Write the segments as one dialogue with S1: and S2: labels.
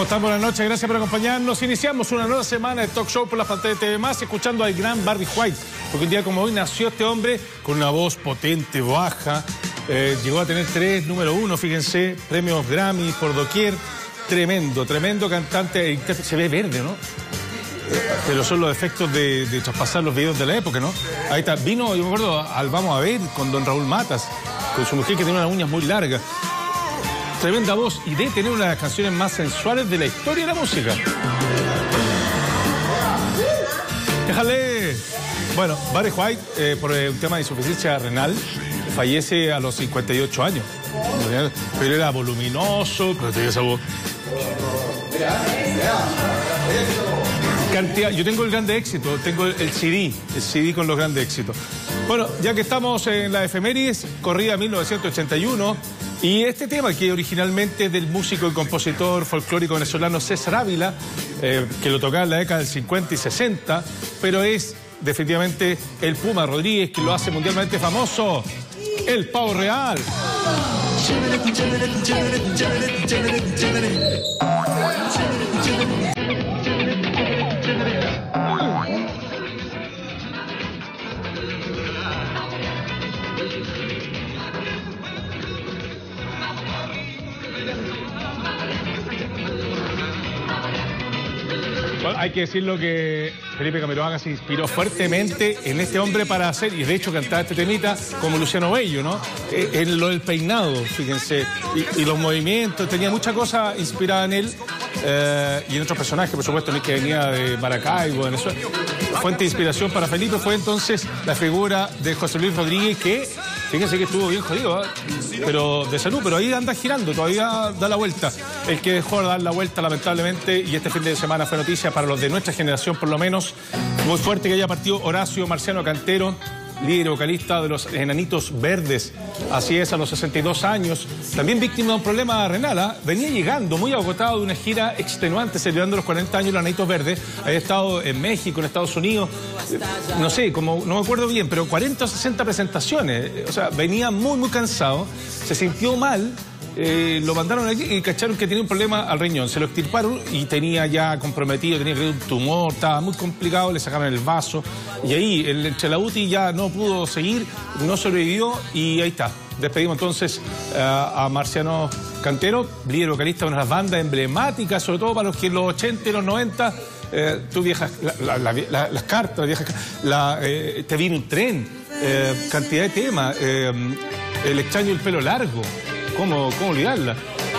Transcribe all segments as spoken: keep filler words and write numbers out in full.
S1: ¿Cómo están? Buenas noches, gracias por acompañarnos. Iniciamos una nueva semana de talk show por la pantalla de T V más, escuchando al gran Barry White, porque un día como hoy nació este hombre con una voz potente, baja, eh, llegó a tener tres número uno, fíjense, premios Grammy por doquier, tremendo, tremendo cantante, se ve verde, ¿no? Pero son los efectos de, de traspasar los videos de la época, ¿no? Ahí está, vino, yo me acuerdo, al Vamos a Ver con don Raúl Matas, con su mujer que tenía unas uñas muy largas. Tremenda voz y de tener una de las canciones más sensuales de la historia de la música. Déjale. Bueno, Barry White, eh, por un tema de insuficiencia renal, fallece a los cincuenta y ocho años. Pero era voluminoso, pero tenía esa voz. Cantidad, yo tengo el grande éxito, tengo el C D, el C D con los grandes éxitos. Bueno, ya que estamos en la efemérides, corría mil novecientos ochenta y uno, y este tema que originalmente es del músico y compositor folclórico venezolano César Ávila, eh, que lo tocaba en la década del cincuenta y sesenta, pero es definitivamente el Puma Rodríguez que lo hace mundialmente famoso, el Pavo Real. Bueno, hay que decirlo que Felipe Camiroaga se inspiró fuertemente en este hombre para hacer, y de hecho cantaba este temita como Luciano Bello, ¿no? En lo del peinado, fíjense, y, y los movimientos, tenía mucha cosa inspirada en él, eh, y en otros personajes, por supuesto, que venía de Maracaibo, Venezuela. Fuente de inspiración para Felipe fue entonces la figura de José Luis Rodríguez, que fíjense que estuvo bien jodido, ¿eh? Pero de salud, pero ahí anda girando, todavía da la vuelta. El que dejó de dar la vuelta, lamentablemente, y este fin de semana fue noticia para los de nuestra generación, por lo menos, muy fuerte que haya partido Horacio Marciano Cantero, líder vocalista de los Enanitos Verdes. Así es, a los sesenta y dos años, también víctima de un problema renal, ¿eh? Venía llegando muy agotado de una gira extenuante, celebrando los cuarenta años de los Enanitos Verdes. Había estado en México, en Estados Unidos, no sé, como no me acuerdo bien, pero cuarenta o sesenta presentaciones. O sea, venía muy, muy cansado, se sintió mal. Eh, lo mandaron aquí y cacharon que tenía un problema al riñón. Se lo extirparon y tenía ya comprometido, tenía que un tumor, estaba muy complicado, le sacaron el vaso. Y ahí, el, entre la U T I ya no pudo seguir, no sobrevivió y ahí está. Despedimos entonces uh, a Marciano Cantero, líder vocalista de una de las bandas emblemáticas, sobre todo para los que en los ochenta y los noventa, eh, tú viejas, la, la, la, la, las cartas, viejas, la, eh, te viene un tren, eh, cantidad de temas, eh, el extraño y el pelo largo. ¿Cómo, ¿Cómo olvidarla?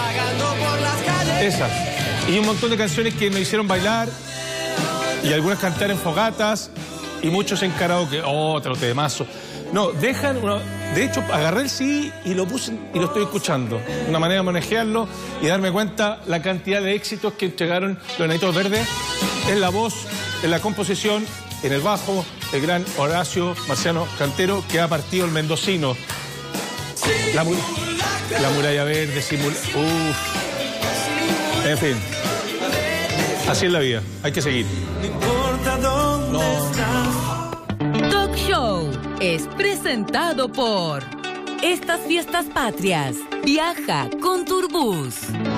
S1: Esa. Y un montón de canciones que nos hicieron bailar y algunas cantar en fogatas y muchos en karaoke. Otro temazo. No, dejan... Una... De hecho, agarré el C D y lo puse y lo estoy escuchando. Una manera de manejarlo y darme cuenta la cantidad de éxitos que entregaron los Enanitos Verdes en la voz, en la composición, en el bajo, el gran Horacio Marciano Cantero, que ha partido el mendocino. La muy... La muralla verde, simula... Uf. En fin. Así es la vida. Hay que seguir. No.
S2: Talk Show es presentado por Estas Fiestas Patrias. Viaja con Turbus.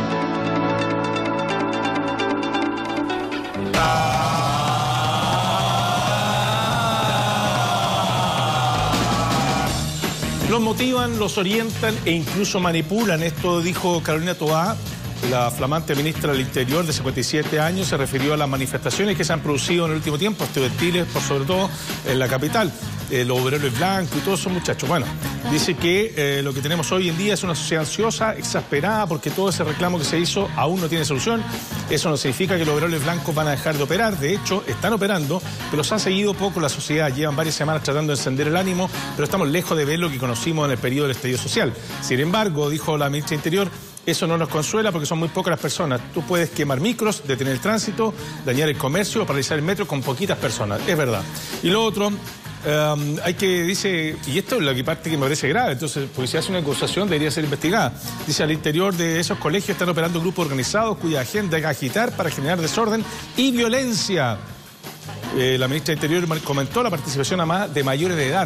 S1: Los motivan, los orientan e incluso manipulan. Esto dijo Carolina Toá, la flamante ministra del Interior de cincuenta y siete años. Se refirió a las manifestaciones que se han producido en el último tiempo, estudiantiles, por sobre todo en la capital. Eh, los obreros blancos y todos esos muchachos. Bueno, dice que eh, lo que tenemos hoy en día es una sociedad ansiosa, exasperada, porque todo ese reclamo que se hizo aún no tiene solución. Eso no significa que los obreros blancos van a dejar de operar. De hecho, están operando, pero los ha seguido poco la sociedad. Llevan varias semanas tratando de encender el ánimo, pero estamos lejos de ver lo que conocimos en el periodo del estallido social. Sin embargo, dijo la ministra de Interior, eso no nos consuela porque son muy pocas las personas. Tú puedes quemar micros, detener el tránsito, dañar el comercio o paralizar el metro con poquitas personas. Es verdad. Y lo otro... Um, hay que, dice, y esto es la parte que me parece grave, entonces, porque si hace una acusación debería ser investigada. Dice, al interior de esos colegios están operando grupos organizados cuya agenda es agitar para generar desorden y violencia. Eh, la ministra de Interior comentó la participación además de mayores de edad.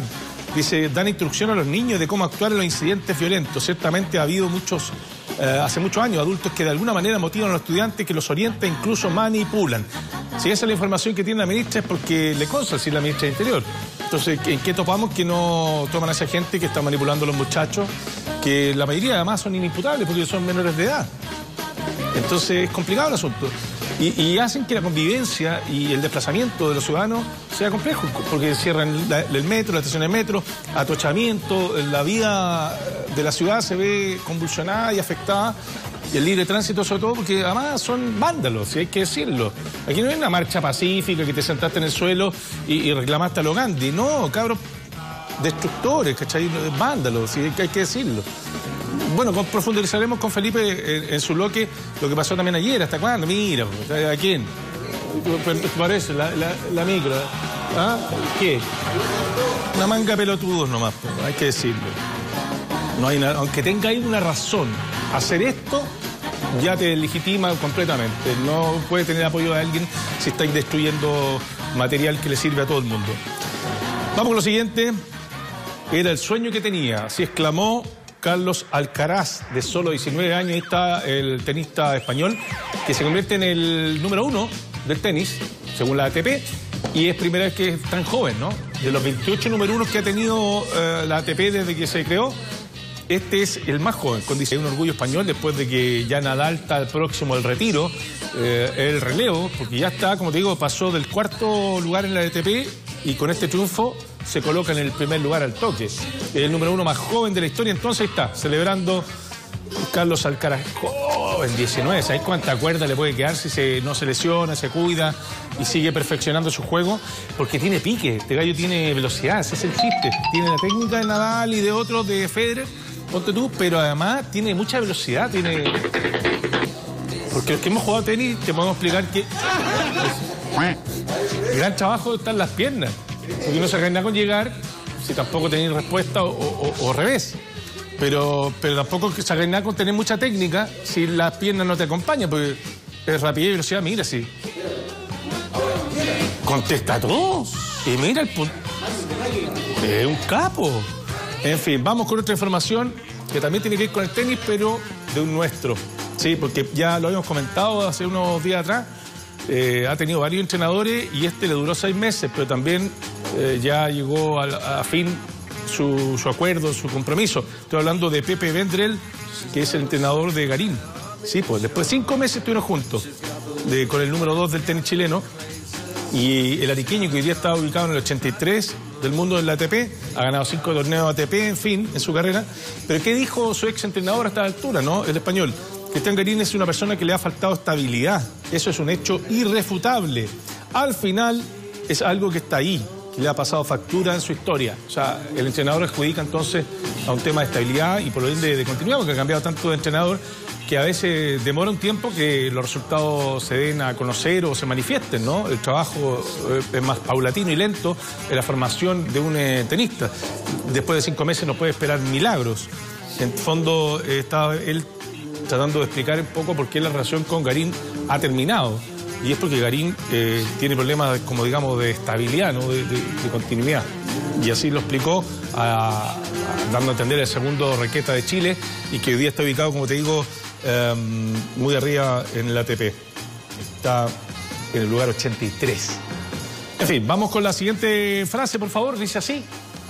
S1: Dice, dan instrucción a los niños de cómo actuar en los incidentes violentos. Ciertamente ha habido muchos, eh, hace muchos años, adultos que de alguna manera motivan a los estudiantes, que los orientan, incluso manipulan. Si esa es la información que tiene la ministra es porque le consta decir la ministra del Interior. Entonces, ¿en qué topamos? Que no toman a esa gente que está manipulando a los muchachos, que la mayoría además son inimputables porque son menores de edad. Entonces es complicado el asunto. Y, y hacen que la convivencia y el desplazamiento de los ciudadanos sea complejo, porque cierran la, el metro, la estación de metro, atochamiento, la vida de la ciudad se ve convulsionada y afectada, y el libre tránsito sobre todo, porque además son vándalos, si hay que decirlo. Aquí no hay una marcha pacífica que te sentaste en el suelo y, y reclamaste a lo Gandhi, no, cabros destructores, ¿cachai? Vándalos, si hay que, hay que decirlo. Bueno, profundizaremos con Felipe en, en su bloque lo que pasó también ayer. ¿Hasta cuándo? Mira, ¿a quién? ¿Te parece? La, la, la micro. ¿Ah? ¿Qué? Una manga de pelotudos nomás, hay que decirlo. No hay nada, aunque tenga ahí una razón, hacer esto ya te legitima completamente. No puede tener apoyo de alguien si estáis destruyendo material que le sirve a todo el mundo. Vamos con lo siguiente. Era el sueño que tenía, así exclamó Carlos Alcaraz, de solo diecinueve años. Ahí está el tenista español, que se convierte en el número uno del tenis, según la A T P, y es primera vez que es tan joven, ¿no? De los veintiocho número unos que ha tenido uh, la A T P desde que se creó, este es el más joven, con dice, un orgullo español después de que ya Nadal está próximo al retiro, eh, el relevo, porque ya está, como te digo, pasó del cuarto lugar en la A T P y con este triunfo se coloca en el primer lugar al toque. El número uno más joven de la historia, entonces está celebrando Carlos Alcaraz, joven, diecinueve, ¿sabes cuánta cuerda le puede quedar si se, no se lesiona, se cuida y sigue perfeccionando su juego? Porque tiene pique, este gallo tiene velocidad, ese es el chiste. Tiene la técnica de Nadal y de otros, de Federer, ponte tú, pero además tiene mucha velocidad, tiene... Porque los que hemos jugado tenis te podemos explicar que el gran trabajo está en las piernas. Porque no se nada con llegar si tampoco tenéis respuesta o, o, o revés. Pero, pero tampoco se nada con tener mucha técnica si las piernas no te acompañan, porque es rapidez y velocidad, mira, sí. Contesta todo. Y mira el punto. Es un capo. En fin, vamos con otra información que también tiene que ver con el tenis, pero de un nuestro. Sí, porque ya lo habíamos comentado hace unos días atrás. Eh, ha tenido varios entrenadores y este le duró seis meses, pero también eh, ya llegó a, a fin su, su acuerdo, su compromiso. Estoy hablando de Pepe Vendrell, que es el entrenador de Garín. Sí, pues después de cinco meses estuvieron juntos de, con el número dos del tenis chileno, y el ariqueño, que hoy día está ubicado en el ochenta y tres del mundo de la A T P, ha ganado cinco torneos A T P, en fin, en su carrera. Pero ¿qué dijo su ex entrenador a esta altura, no? El español. Cristian Garín es una persona que le ha faltado estabilidad. Eso es un hecho irrefutable. Al final es algo que está ahí, que le ha pasado factura en su historia. O sea, el entrenador adjudica entonces a un tema de estabilidad y por lo de, de continuidad, porque ha cambiado tanto de entrenador que a veces demora un tiempo que los resultados se den a conocer o se manifiesten, ¿no? El trabajo es más paulatino y lento en la formación de un eh, tenista. Después de cinco meses no puede esperar milagros. En fondo está él tratando de explicar un poco por qué la relación con Garín ha terminado. Y es porque Garín eh, tiene problemas, como digamos, de estabilidad, ¿no? de, de, de continuidad. Y así lo explicó, a, a, dando a entender el segundo raqueta de Chile, y que hoy día está ubicado, como te digo, eh, muy arriba en el A T P. Está en el lugar ochenta y tres. En fin, vamos con la siguiente frase, por favor. Dice así: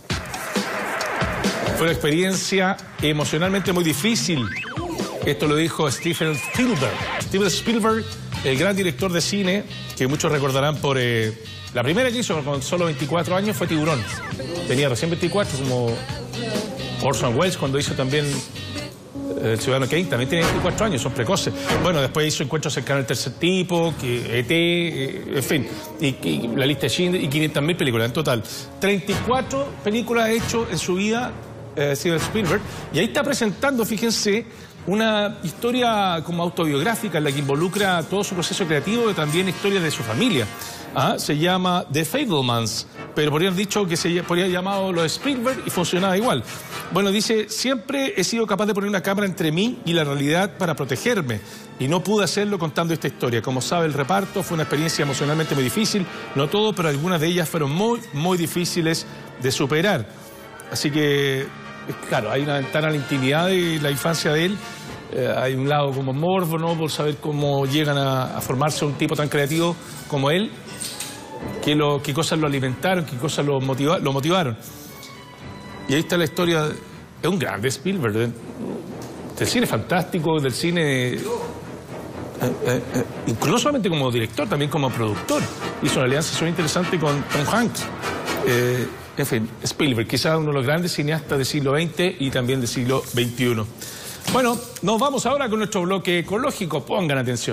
S1: fue una experiencia emocionalmente muy difícil. Esto lo dijo Steven Spielberg. Steven Spielberg, el gran director de cine, que muchos recordarán por... Eh, la primera que hizo con solo veinticuatro años fue Tiburón. Tenía recién veinticuatro, como Orson Welles cuando hizo también eh, El Ciudadano Kane, también tenía veinticuatro años, son precoces. Bueno, después hizo Encuentros cercanos al tercer tipo, que E T, eh, en fin, y, y la lista de Schindler, y quinientas mil películas en total. treinta y cuatro películas ha hecho en su vida eh, Steven Spielberg, y ahí está presentando, fíjense, una historia como autobiográfica en la que involucra todo su proceso creativo y también historias de su familia. ¿Ah? Se llama The Fablemans, pero podrían dicho que se podría haber llamado los Spielberg y funcionaba igual. Bueno, dice: siempre he sido capaz de poner una cámara entre mí y la realidad para protegerme, y no pude hacerlo contando esta historia. Como sabe, el reparto fue una experiencia emocionalmente muy difícil, no todo, pero algunas de ellas fueron muy, muy difíciles de superar. así que, claro, hay una ventana a la intimidad de la infancia de él. Eh, hay un lado como morbo, ¿no? Por saber cómo llegan a, a formarse un tipo tan creativo como él, qué, lo, qué cosas lo alimentaron, qué cosas lo, motiva, lo motivaron. Y ahí está la historia, es un grande Spielberg, ¿eh? Del cine fantástico, del cine... Eh, eh, eh, incluso no solamente como director, también como productor. Hizo una alianza súper interesante con Tom Hanks. Eh, en fin, Spielberg, quizás uno de los grandes cineastas del siglo veinte y también del siglo veintiuno. Bueno, nos vamos ahora con nuestro bloque ecológico. Pongan atención.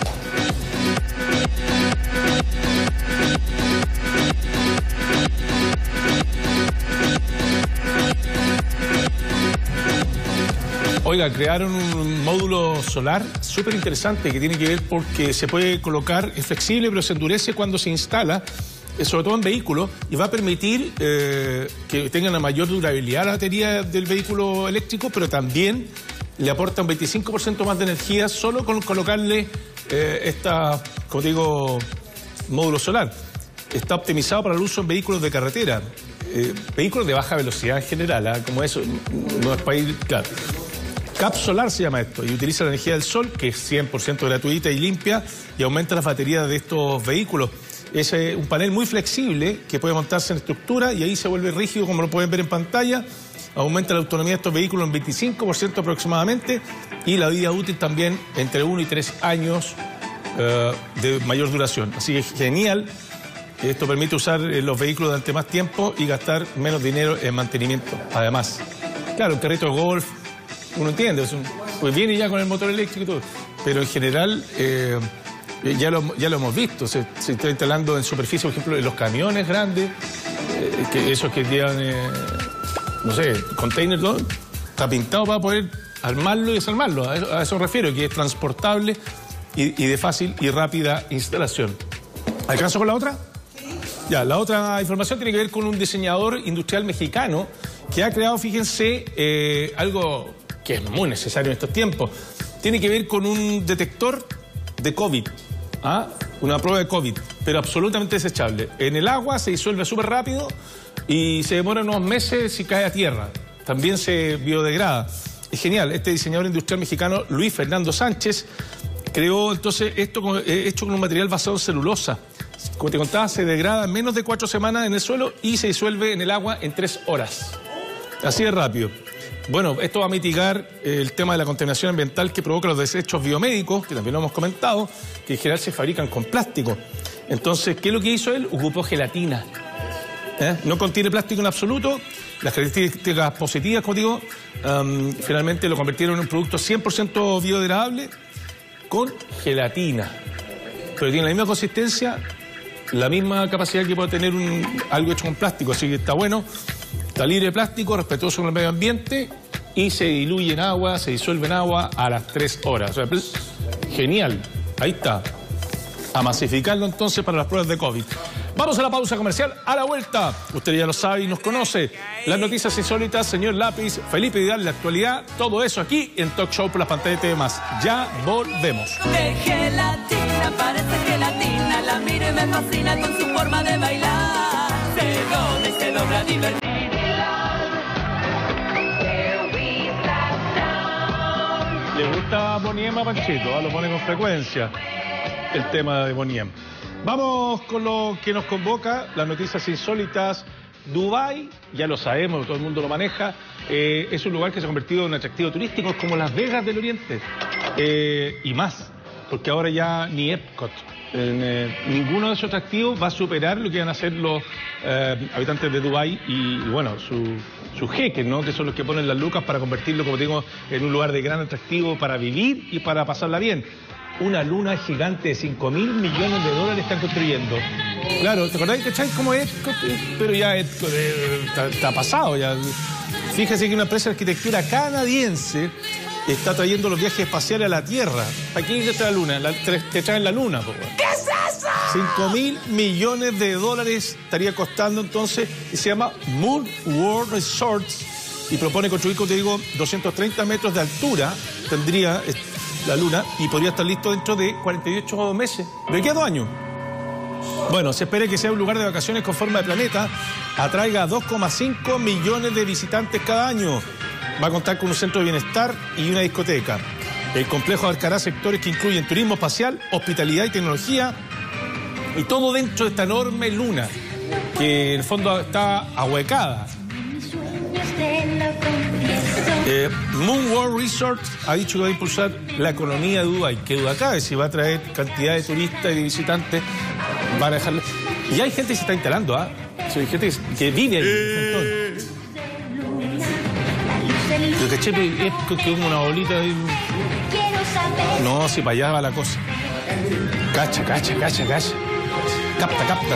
S1: Oiga, crearon un módulo solar súper interesante que tiene que ver porque se puede colocar, es flexible pero se endurece cuando se instala, sobre todo en vehículos, y va a permitir eh, que tenga una mayor durabilidad la batería del vehículo eléctrico, pero también le aporta un veinticinco por ciento más de energía solo con colocarle eh, esta, como digo, módulo solar. Está optimizado para el uso en vehículos de carretera, eh, vehículos de baja velocidad en general, ¿eh? Como eso, no es para ir, claro. Cap Solar se llama esto y utiliza la energía del sol, que es cien por ciento gratuita y limpia, y aumenta las baterías de estos vehículos. Es eh, un panel muy flexible que puede montarse en estructura y ahí se vuelve rígido, como lo pueden ver en pantalla. Aumenta la autonomía de estos vehículos en veinticinco por ciento aproximadamente y la vida útil también entre uno y tres años uh, de mayor duración. Así que es genial. Esto permite usar eh, los vehículos durante más tiempo y gastar menos dinero en mantenimiento. Además, claro, el carrito de golf, uno entiende, es un, pues viene ya con el motor eléctrico y todo, pero en general eh, ya, lo, ya lo hemos visto. Se, se está instalando en superficie, por ejemplo, en los camiones grandes, eh, que esos que llevan... Eh, no sé, container, todo, está pintado para poder armarlo y desarmarlo. A eso, a eso refiero, que es transportable y, y de fácil y rápida instalación. ¿Alcanzo con la otra? Sí. Ya, la otra información tiene que ver con un diseñador industrial mexicano que ha creado, fíjense, eh, algo que es muy necesario en estos tiempos. Tiene que ver con un detector de COVID, ¿ah? Una prueba de COVID, pero absolutamente desechable. En el agua se disuelve súper rápido y se demora unos meses si cae a tierra. También se biodegrada. Es genial. Este diseñador industrial mexicano, Luis Fernando Sánchez, creó entonces esto con, eh, hecho con un material basado en celulosa. Como te contaba, se degrada en menos de cuatro semanas en el suelo y se disuelve en el agua en tres horas. Así de rápido. Bueno, esto va a mitigar eh, el tema de la contaminación ambiental que provoca los desechos biomédicos, que también lo hemos comentado, que en general se fabrican con plástico. Entonces, ¿qué es lo que hizo él? Ocupó gelatina. ¿Eh? No contiene plástico en absoluto. Las características positivas, como digo, um, finalmente lo convirtieron en un producto cien por ciento biodegradable con gelatina. Pero tiene la misma consistencia, la misma capacidad que puede tener un, algo hecho con plástico. Así que está bueno, está libre de plástico, respetuoso con el medio ambiente y se diluye en agua, se disuelve en agua a las tres horas. O sea, genial, ahí está. A masificarlo entonces para las pruebas de COVID. Vamos a la pausa comercial. A la vuelta, usted ya lo sabe y nos conoce. Las noticias insólitas, señor Lápiz, Felipe Vidal, la actualidad, todo eso aquí en Talk Show por las pantallas de T V más. Ya volvemos.
S3: De gelatina, parece gelatina, la miro y me fascina con su forma de bailar. Se dobla y se dobla divertida.
S1: Le gusta Bonnie M a Panchito, ¿eh? Lo pone con frecuencia el tema de Bonnie M. Vamos con lo que nos convoca, las noticias insólitas. Dubái, ya lo sabemos, todo el mundo lo maneja, eh, es un lugar que se ha convertido en un atractivo turístico, es como Las Vegas del Oriente, eh, y más, porque ahora ya ni Epcot, eh, ninguno de esos atractivos va a superar lo que van a hacer los eh, habitantes de Dubái y, y bueno, sus su jeques, ¿no? Que son los que ponen las lucas para convertirlo, como digo, en un lugar de gran atractivo para vivir y para pasarla bien. Una luna gigante de cinco mil millones de dólares están construyendo. Claro, ¿te acordáis? ¿Cachai? ¿Cómo es? Pero ya Epcot eh, está, está pasado ya. Fíjese que una empresa de arquitectura canadiense está trayendo los viajes espaciales a la Tierra. Aquí te trae la luna, la, te, te traen la luna. Po.
S3: ¿Qué es eso?
S1: cinco mil millones de dólares estaría costando entonces, y se llama Moon World Resorts, y propone construir, como te digo, doscientos treinta metros de altura, tendría la luna, y podría estar listo dentro de cuarenta y ocho meses, de aquí a dos años. Bueno, se espera que sea un lugar de vacaciones con forma de planeta, atraiga a dos coma cinco millones de visitantes cada año. Va a contar con un centro de bienestar y una discoteca. El complejo abarcará sectores que incluyen turismo espacial, hospitalidad y tecnología, y todo dentro de esta enorme luna, que en el fondo está ahuecada. Eh, Moon World Resort ha dicho que va a impulsar la economía de Dubái. Que duda cabe, si va a traer cantidad de turistas y de visitantes, van a dejarle... Y hay gente que se está instalando, ¿ah? ¿eh? Hay gente que, que vive ahí. Lo que chepe es que como una bolita de... No, si para allá va la cosa. Cacha, cacha, cacha, cacha. Capta, capta.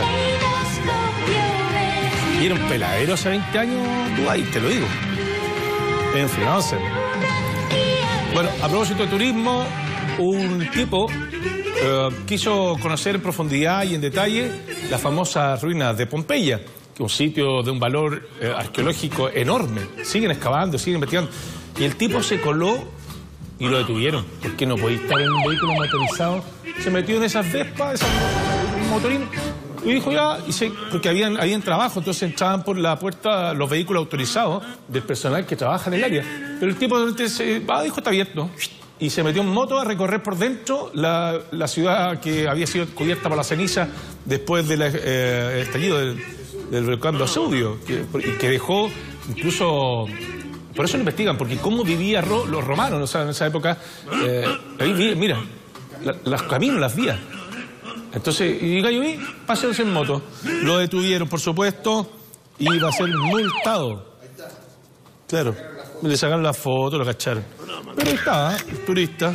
S1: Y era un peladero hace veinte años, Dubái, te lo digo. En fin, vamos a ver. Bueno, a propósito de turismo, un tipo eh, quiso conocer en profundidad y en detalle las famosas ruinas de Pompeya, que es un sitio de un valor eh, arqueológico enorme. Siguen excavando, siguen investigando. Y el tipo se coló y lo detuvieron. Porque no podía estar en un vehículo motorizado. Se metió en esas Vespas, esas motorinas. Y dijo ya, y se, porque habían, habían trabajo, entonces entraban por la puerta los vehículos autorizados del personal que trabaja en el área. Pero el tipo se, ah, dijo, está abierto. Y se metió en moto a recorrer por dentro la, la ciudad que había sido cubierta por la ceniza después del eh, estallido del, del volcán Vesubio, que, que dejó incluso... Por eso lo investigan, porque cómo vivían ro, los romanos, o sea, en esa época. Eh, ahí, mira, la, los caminos, las vías. Entonces, y Gallo vi, paseándose en moto. Lo detuvieron, por supuesto, y iba a ser multado. Claro, le sacaron la foto, lo cacharon. Pero ahí estaba, el turista.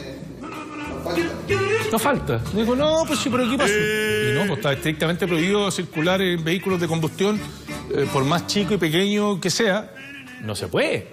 S1: No falta. Dijo, no, pues sí, pero ¿qué pasó? Y no, pues está estrictamente prohibido circular en vehículos de combustión, eh, por más chico y pequeño que sea. No se puede.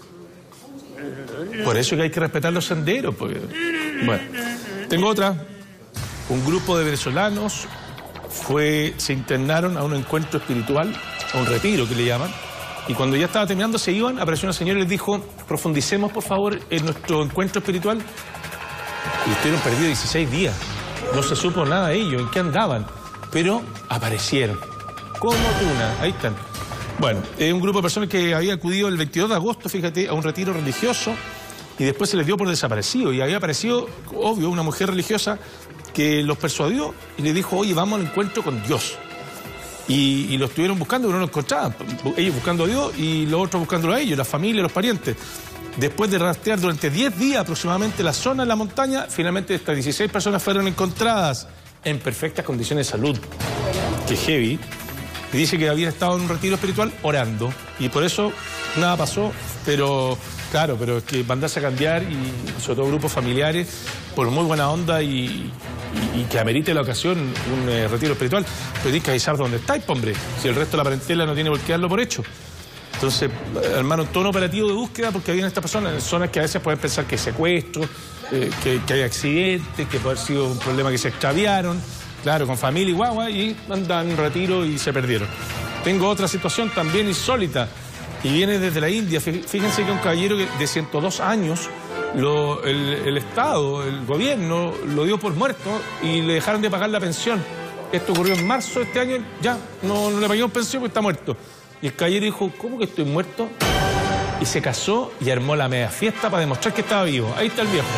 S1: Por eso que hay que respetar los senderos. Porque... Bueno, tengo otra. Un grupo de venezolanos fue, se internaron a un encuentro espiritual, a un retiro que le llaman, y cuando ya estaba terminando se iban, apareció una señora y les dijo, profundicemos por favor en nuestro encuentro espiritual. Y estuvieron perdidos dieciséis días. No se supo nada de ellos, en qué andaban, pero aparecieron. Como tuna, ahí están. Bueno, es un grupo de personas que había acudido el veintidós de agosto, fíjate, a un retiro religioso, y después se les dio por desaparecido. Y había aparecido, obvio, una mujer religiosa que los persuadió y le dijo, oye, vamos al encuentro con Dios. Y, y lo estuvieron buscando, pero no lo encontraban. Ellos buscando a Dios y los otros buscándolo a ellos, la familia, los parientes. Después de rastrear durante diez días aproximadamente la zona de la montaña, finalmente estas dieciséis personas fueron encontradas en perfectas condiciones de salud. Que heavy. Y dice que habían estado en un retiro espiritual orando. Y por eso nada pasó, pero claro, pero es que mandarse a cambiar, y sobre todo grupos familiares, por muy buena onda y, y, y que amerite la ocasión un eh, retiro espiritual, pero tienes que avisar dónde estáis, hombre. Si el resto de la parentela no tiene por qué darlo por hecho. Entonces, armaron todo un operativo de búsqueda porque habían estas personas en zonas que a veces pueden pensar que hay secuestro, eh, que, que hay accidentes, que puede haber sido un problema que se extraviaron. Claro, con familia y guagua, y andan en retiro y se perdieron. Tengo otra situación también insólita, y viene desde la India. Fíjense que un caballero de ciento dos años, lo, el, el Estado, el gobierno, lo dio por muerto y le dejaron de pagar la pensión. Esto ocurrió en marzo de este año, ya, no, no le pagamos pensión porque está muerto. Y el caballero dijo, ¿cómo que estoy muerto? Y se casó y armó la media fiesta para demostrar que estaba vivo. Ahí está el viejo.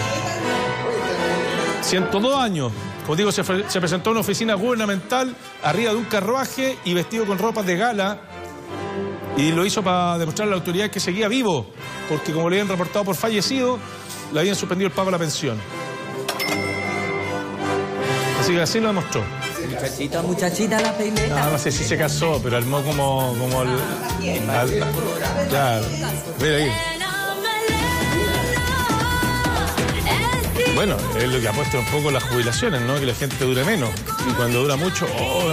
S1: ciento dos años. Como digo, se, se presentó a una oficina gubernamental arriba de un carruaje y vestido con ropas de gala, y lo hizo para demostrar a la autoridad que seguía vivo, porque como le habían reportado por fallecido, le habían suspendido el pago de la pensión. Así que así lo demostró.
S4: Muchachita, muchachita la peineta.
S1: No, no sé si se casó, pero armó como... como el, al, claro, mira ahí. Bueno, es lo que apuesta un poco las jubilaciones, ¿no? Que la gente dure menos. Y cuando dura mucho, oh.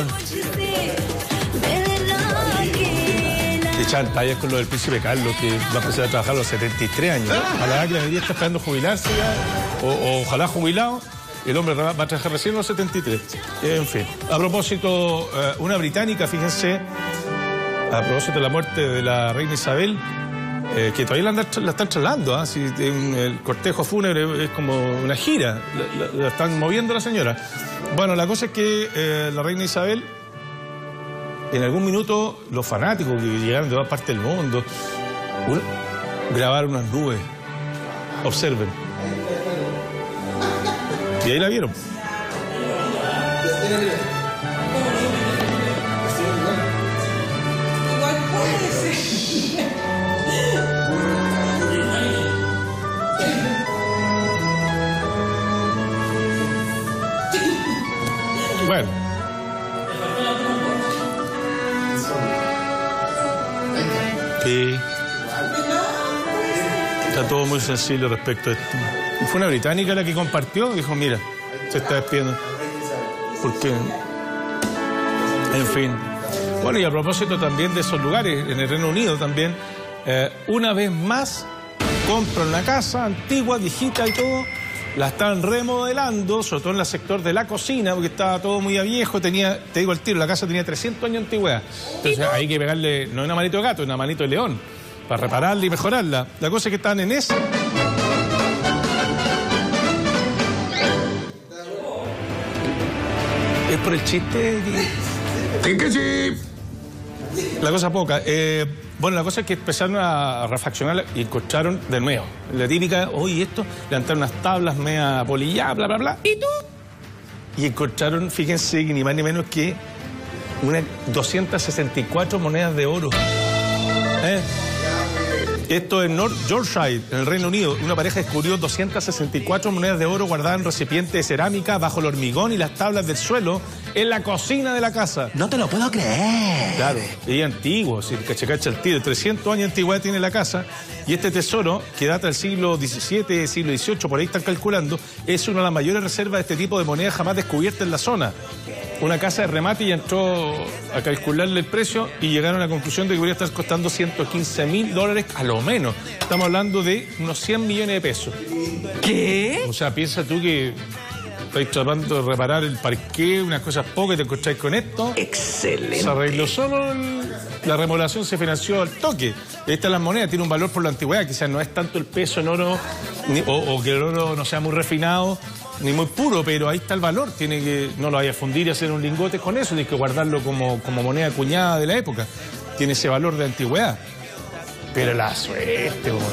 S1: Te echan tallas con lo del príncipe Carlos, que va a empezar a trabajar a los setenta y tres años, ¿no? Ojalá que la mayoría está esperando jubilarse ya, o, o ojalá jubilado. El hombre va a trabajar recién a los setenta y tres. En fin. A propósito, una británica, fíjense, a propósito de la muerte de la reina Isabel, Eh, que todavía la, andan, la están trasladando, ¿eh? Si, el cortejo fúnebre es como una gira, la, la, la están moviendo la señora. Bueno, la cosa es que eh, la reina Isabel en algún minuto los fanáticos que llegaron de todas partes del mundo un, grabaron unas nubes. Observen. Y ahí la vieron. Bueno. Sí. Está todo muy sensible respecto a esto. Fue una británica la que compartió, dijo, mira, se está despidiendo. ¿Por qué? En fin. Bueno, y a propósito también de esos lugares, en el Reino Unido también, eh, una vez más compran una casa antigua, viejita y todo, la están remodelando, sobre todo en el sector de la cocina, porque estaba todo muy a viejo, tenía, te digo el tiro, la casa tenía trescientos años de antigüedad. Entonces hay que pegarle, no una manito de gato, una manito de león, para repararla y mejorarla. La cosa es que están en esa. ¿Es por el chiste? ¿En qué sí? La cosa poca. Eh, bueno, la cosa es que empezaron a refaccionar y encontraron de nuevo. La típica, oye, esto, levantaron unas tablas media polilladas, bla, bla, bla. ¿Y tú? Y encontraron, fíjense, que ni más ni menos que unas doscientas sesenta y cuatro monedas de oro. ¿Eh? Esto en North Yorkshire, en el Reino Unido. Una pareja descubrió doscientas sesenta y cuatro monedas de oro guardadas en recipientes de cerámica bajo el hormigón y las tablas del suelo en la cocina de la casa.
S5: No te lo puedo creer.
S1: Claro, es antiguo, si cacha, cacha el tiro. trescientos años de antigüedad tiene la casa. Y este tesoro, que data del siglo diecisiete, siglo dieciocho, por ahí están calculando, es una de las mayores reservas de este tipo de monedas jamás descubiertas en la zona. Una casa de remate y entró a calcularle el precio y llegaron a la conclusión de que podría estar costando ciento quince mil dólares a lo menos. Estamos hablando de unos cien millones de pesos.
S5: ¿Qué?
S1: O sea, piensa tú que estáis tratando de reparar el parqué, unas cosas pocas, y te encontráis con esto.
S5: Excelente.
S1: Se arregló solo, el, la remodelación se financió al toque. Esta es la moneda, tiene un valor por la antigüedad, quizás no es tanto el peso en oro, ni, o, o que el oro no sea muy refinado, ni muy puro, pero ahí está el valor. Tiene que, no lo vaya a fundir y hacer un lingote con eso, tienes que guardarlo como, como moneda acuñada de la época. Tiene ese valor de antigüedad. Pero la suerte, bueno.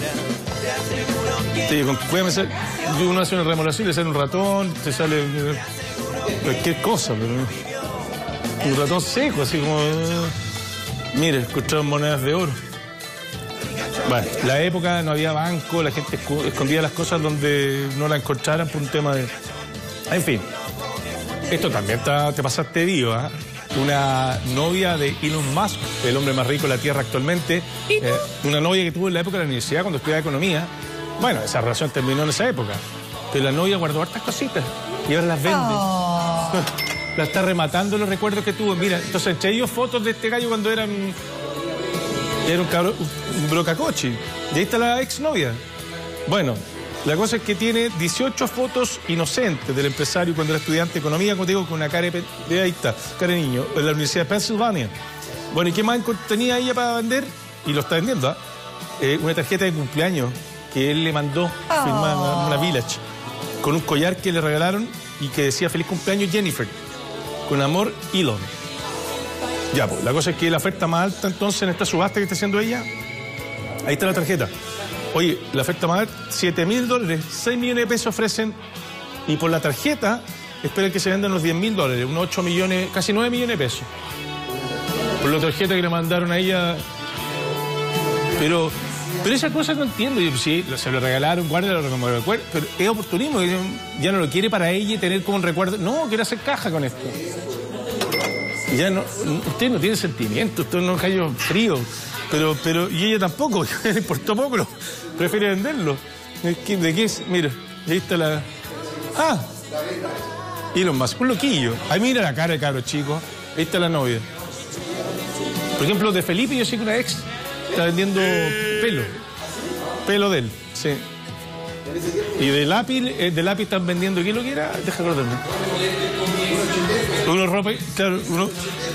S1: Sí, con, uno hace una remodelación, le sale un ratón, te sale cualquier cosa, pero un ratón seco, así como... Mire, encontraron monedas de oro. Bueno, la época no había banco, la gente escondía las cosas donde no la encontraran por un tema de... En fin, esto también está, te pasaste vivo, ¿eh? Una novia de Elon Musk, el hombre más rico de la Tierra actualmente, eh, una novia que tuvo en la época de la universidad cuando estudiaba economía. Bueno, esa relación terminó en esa época, pero la novia guardó hartas cositas y ahora las vende. Oh. La está rematando los recuerdos que tuvo. Mira, entonces entre ellos fotos de este gallo cuando eran... Era un cabrón, un brocacochi. Y ahí está la exnovia. Bueno, la cosa es que tiene dieciocho fotos inocentes del empresario cuando era estudiante de economía, como te digo, con una cara de... de ahí está, cara de niño, en la Universidad de Pensilvania. Bueno, ¿y qué más tenía ella para vender? Y lo está vendiendo, ¿eh? Eh, una tarjeta de cumpleaños que él le mandó oh. firmar una, una Village, con un collar que le regalaron y que decía feliz cumpleaños Jennifer, con amor Elon. Ya, pues, la cosa es que la oferta más alta entonces en esta subasta que está haciendo ella, ahí está la tarjeta. Oye, la oferta más alta, siete mil dólares, seis millones de pesos ofrecen, y por la tarjeta esperan que se vendan unos diez mil dólares, unos ocho millones, casi nueve millones de pesos. Por la tarjeta que le mandaron a ella. Pero, pero esa cosa no entiendo. Yo, sí, se lo regalaron, guárdalo como recuerdo, pero es oportunismo. Ya no lo quiere para ella y tener como un recuerdo. No, quiere hacer caja con esto. Ya no, usted no tiene sentimiento, usted no cayó frío. Pero, pero, y ella tampoco, le importó poco, lo, prefiere venderlo. ¿De qué es? Mira, ahí está la... Ah, Elon Musk, un loquillo. Ahí mira la cara de cabro chico, ahí está la novia. Por ejemplo, de Felipe yo sé que una ex está vendiendo pelo, pelo de él, sí. Y de lápiz, de lápiz están vendiendo, ¿qué es lo que era? Deja acordarme. Uno ropa, claro, uno...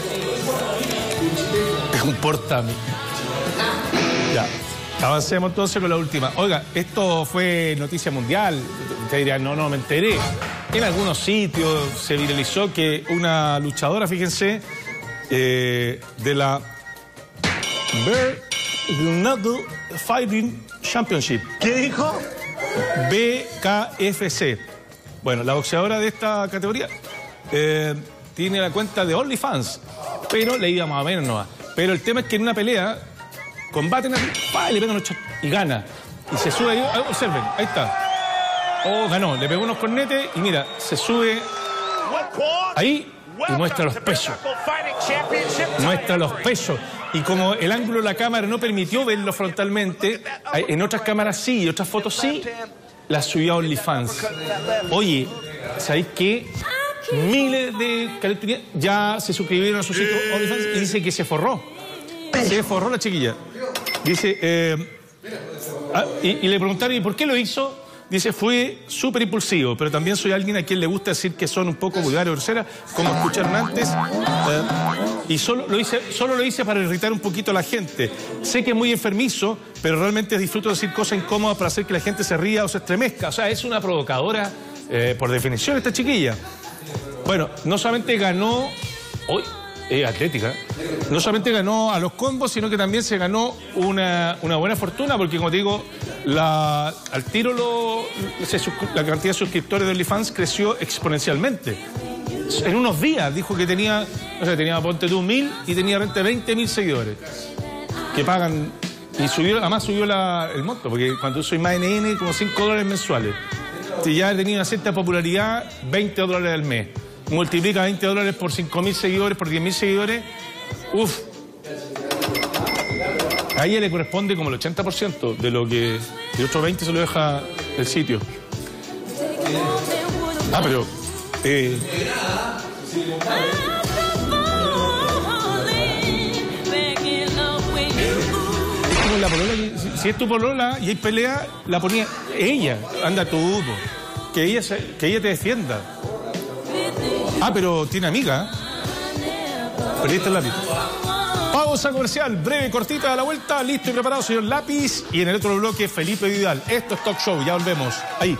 S1: Es un portame. Ya, avancemos entonces con la última. Oiga, esto fue noticia mundial. Usted dirá, no, no, me enteré. En algunos sitios se viralizó que una luchadora, fíjense, eh, de la Bare Knuckle Fighting Championship.
S5: ¿Qué dijo?
S1: B K F C. Bueno, la boxeadora de esta categoría eh, tiene la cuenta de OnlyFans, pero le iba más o menos, no. Pero el tema es que en una pelea combaten así, ¡pah! Y le pegan unos chas- y gana. Y se sube ahí, ah, observen, ahí está. Oh, ganó, le pegó unos cornetes y mira, se sube ahí y muestra los pechos. Muestra los pechos. Y como el ángulo de la cámara no permitió verlo frontalmente, en otras cámaras sí, y otras fotos sí, la subió a OnlyFans. Oye, ¿sabéis qué? Miles de calenturias ya se suscribieron a su sitio OnlyFans y dice que se forró. Se forró la chiquilla. Dice, eh, ah, y, y le preguntaron, ¿y por qué lo hizo? Dice, fue súper impulsivo, pero también soy alguien a quien le gusta decir que son un poco vulgares o groseras, como escucharon antes, eh, y solo lo, hice, solo lo hice para irritar un poquito a la gente. Sé que es muy enfermizo, pero realmente disfruto de decir cosas incómodas para hacer que la gente se ría o se estremezca. O sea, es una provocadora, eh, por definición, esta chiquilla. Bueno, no solamente ganó hoy, eh, atlética, no solamente ganó a los combos, sino que también se ganó una, una buena fortuna, porque como te digo, la, al tiro lo, se, la cantidad de suscriptores de OnlyFans creció exponencialmente. En unos días dijo que tenía, o sea, tenía ponte tú mil y tenía renta de veinte mil seguidores que pagan, y subió, además subió la, el monto, porque cuando soy más N N, como cinco dólares mensuales. Si ya tenía una cierta popularidad, veinte dólares al mes. Multiplica veinte dólares por cinco mil seguidores, por diez mil seguidores. Uf. A ella le corresponde como el ochenta por ciento de lo que el otro veinte por ciento se lo deja el sitio. Ah, pero... Eh, es como la polola, si, si es tu polola y hay pelea, la ponía ella. Anda tú, que ella, se, que ella te defienda. Ah, pero tiene amiga. Perdiste el lápiz. Pausa comercial, breve, cortita, a la vuelta. Listo y preparado, señor Lápiz. Y en el otro bloque, Felipe Vidal. Esto es Talk Show, ya volvemos. Ahí.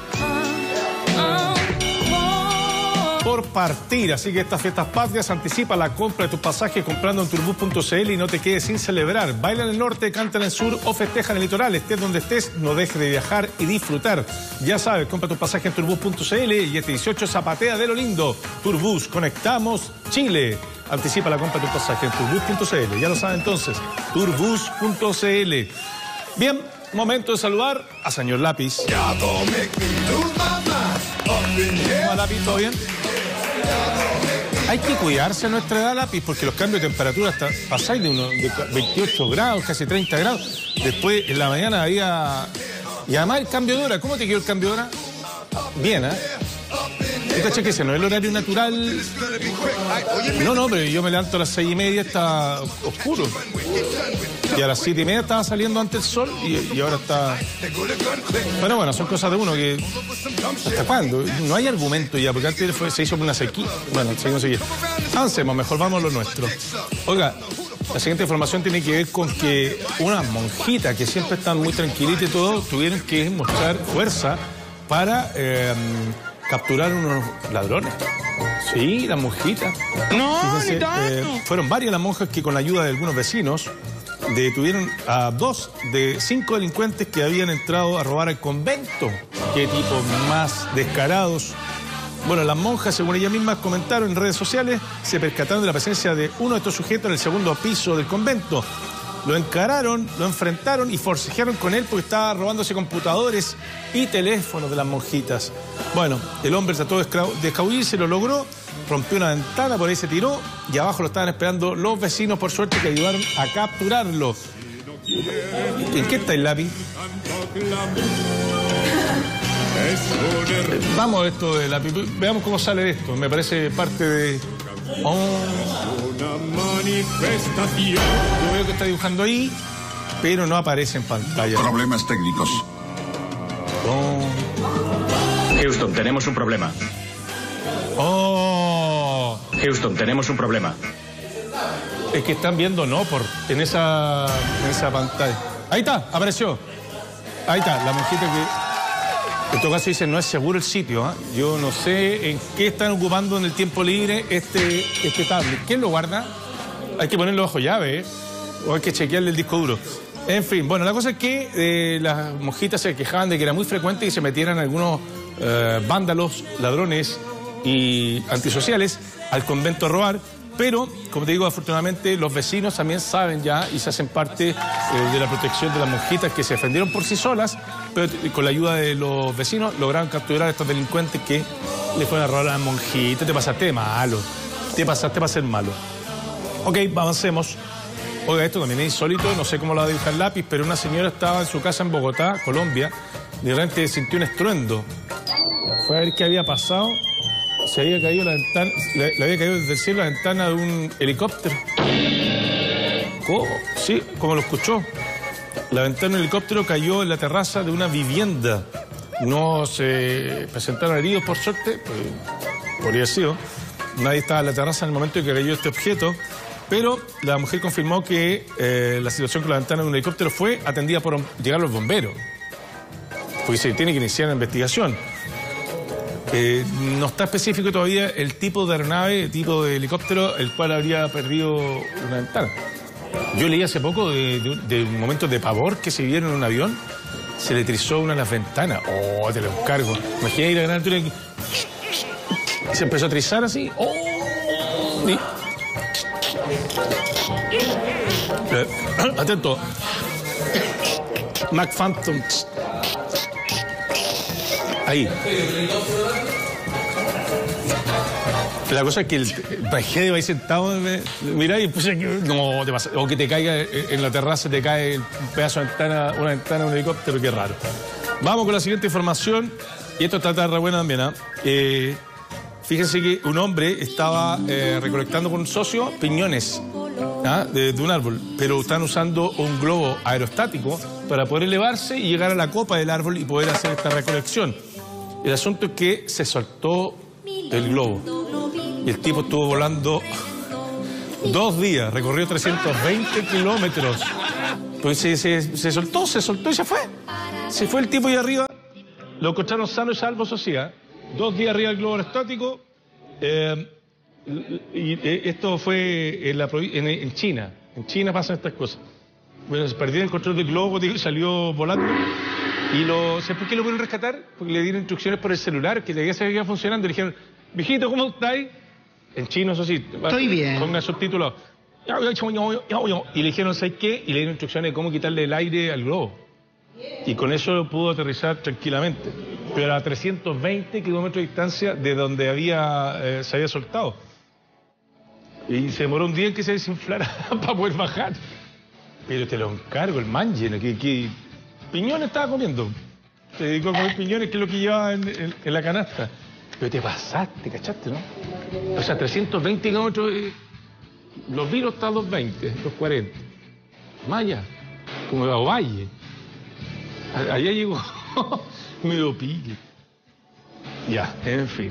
S1: Por partir, así que estas fiestas patrias anticipa la compra de tus pasajes comprando en turbus punto c l y no te quedes sin celebrar. Baila en el norte, canta en el sur o festeja en el litoral. Estés donde estés, no dejes de viajar y disfrutar. Ya sabes, compra tus pasajes en turbus punto c l y este dieciocho zapatea de lo lindo. Turbus, conectamos Chile. Anticipa la compra de tus pasajes en turbus punto c l. Ya lo saben entonces, turbus punto c l. Bien, momento de saludar a señor Lápiz. ¿Cómo Lápiz? ¿Todo bien? Hay que cuidarse a nuestra edad, Lápiz, porque los cambios de temperatura hasta pasáis de unos de veintiocho grados, casi treinta grados. Después, en la mañana había... Y además el cambio de hora. ¿Cómo te quedó el cambio de hora? Bien, ¿eh? ¿Tú cachai que ese no es el horario natural? No, no, pero yo me levanto a las seis y media, está oscuro. Y a las siete y media estaba saliendo antes el sol y, y ahora está... Pero bueno, son cosas de uno que... ¿Hasta cuándo? No hay argumento ya, porque antes fue, se hizo una sequía. Bueno, seguimos siguiendo. Avancemos, mejor vamos a lo nuestro. Oiga, la siguiente información tiene que ver con que unas monjitas que siempre están muy tranquilitas y todo, tuvieron que mostrar fuerza para eh, capturar unos ladrones. Sí, las monjitas.
S6: No,
S1: Fíjense,
S6: ni tanto.
S1: eh, fueron varias las monjas que con la ayuda de algunos vecinos detuvieron a dos de cinco delincuentes que habían entrado a robar al convento. Qué tipos más descarados. Bueno, las monjas, según ellas mismas comentaron en redes sociales, se percataron de la presencia de uno de estos sujetos en el segundo piso del convento. Lo encararon, lo enfrentaron y forcejearon con él porque estaba robándose computadores y teléfonos de las monjitas. Bueno, el hombre trató de escabullirse, lo logró, rompió una ventana, por ahí se tiró y abajo lo estaban esperando los vecinos, por suerte, que ayudaron a capturarlo. ¿En qué está el lápiz? Vamos a esto de lápiz, veamos cómo sale esto, me parece parte de... Oh. Yo veo que está dibujando ahí, pero no aparece en pantalla.
S7: Problemas técnicos.
S1: Oh.
S8: Houston, tenemos un problema.
S1: Oh.
S8: Houston, tenemos un problema.
S1: Es que están viendo no por en esa en esa pantalla. Ahí está, apareció. Ahí está, la monjita que... En todo caso dice, no es seguro el sitio, ¿eh? Yo no sé en qué están ocupando en el tiempo libre este, este tablet. ¿Quién lo guarda? hay que ponerlo bajo llave, ¿eh? O hay que chequearle el disco duro. En fin, bueno, la cosa es que eh, las monjitas se quejaban de que era muy frecuente que se metieran algunos eh, vándalos, ladrones y antisociales al convento a robar, pero, como te digo, afortunadamente los vecinos también saben ya y se hacen parte eh, de la protección de las monjitas que se defendieron por sí solas, pero con la ayuda de los vecinos lograron capturar a estos delincuentes que le fueron a robar a las monjitas. Te pasaste de malo, te pasaste para ser malo. Ok, avancemos. Oiga, esto también es insólito, no sé cómo lo va a dibujar el lápiz, pero una señora estaba en su casa en Bogotá, Colombia, y de repente sintió un estruendo. Fue a ver qué había pasado, se había caído la ventana, le, le había caído desde el cielo la ventana de un helicóptero. ¿Cómo? Sí, como lo escuchó. La ventana de un helicóptero cayó en la terraza de una vivienda. No se presentaron heridos, por suerte, pues, podría haber sido. Nadie estaba en la terraza en el momento en que cayó este objeto. Pero la mujer confirmó que eh, la situación con la ventana de un helicóptero fue atendida por llegar los bomberos. Porque se tiene que iniciar la investigación. Eh, no está específico todavía el tipo de aeronave, el tipo de helicóptero, el cual habría perdido una ventana. Yo leí hace poco de, de, de momentos de pavor que se vieron en un avión, se le trizó una de las ventanas. Oh, te lo encargo. Imagina ir a gran altura y se empezó a trizar así. Oh, y... Eh, atento. Mac Phantom. Ahí. La cosa es que el tragedia va ahí sentado, mira, y pues no te pasa. O que te caiga en la terraza, te cae un pedazo de ventana, una ventana, un helicóptero, qué raro. Vamos con la siguiente información. Y esto está re buena también, ¿eh? eh Fíjense que un hombre estaba eh, recolectando con un socio piñones ¿ah? de, de un árbol, pero están usando un globo aerostático para poder elevarse y llegar a la copa del árbol y poder hacer esta recolección. El asunto es que se soltó el globo y el tipo estuvo volando dos días, recorrió trescientos veinte kilómetros. Pues se, se, se soltó, se soltó y se fue. Se fue el tipo ahí arriba, lo encontraron sano y salvo, eso sí, ¿eh? Dos días arriba del globo aerostático. Eh, y, y esto fue en, la, en, en China. En China pasan estas cosas. Bueno, se perdió el control del globo, digo, salió volando. Y lo, ¿sabes por qué lo pudieron rescatar? Porque le dieron instrucciones por el celular, que ya se veía funcionando. Le dijeron, viejito, ¿cómo estáis? En chino, eso sí.
S6: Estoy bien.
S1: Ponga subtítulos. Y le dijeron, ¿sabes qué? Y le dieron instrucciones de cómo quitarle el aire al globo. Y con eso pudo aterrizar tranquilamente. Pero a trescientos veinte kilómetros de distancia de donde había, eh, se había soltado. Y se demoró un día en que se desinflara para poder bajar. Pero te lo encargo, el manje, que, que piñones estaba comiendo. Se dedicó a comer piñones, que es lo que llevaba en, en, en la canasta. Pero te pasaste, ¿cachaste, no? O sea, trescientos veinte kilómetros, eh, los vinos están a doscientos veinte, doscientos cuarenta. Maya, como a Valle. Allá llegó medio pique. Ya, en fin.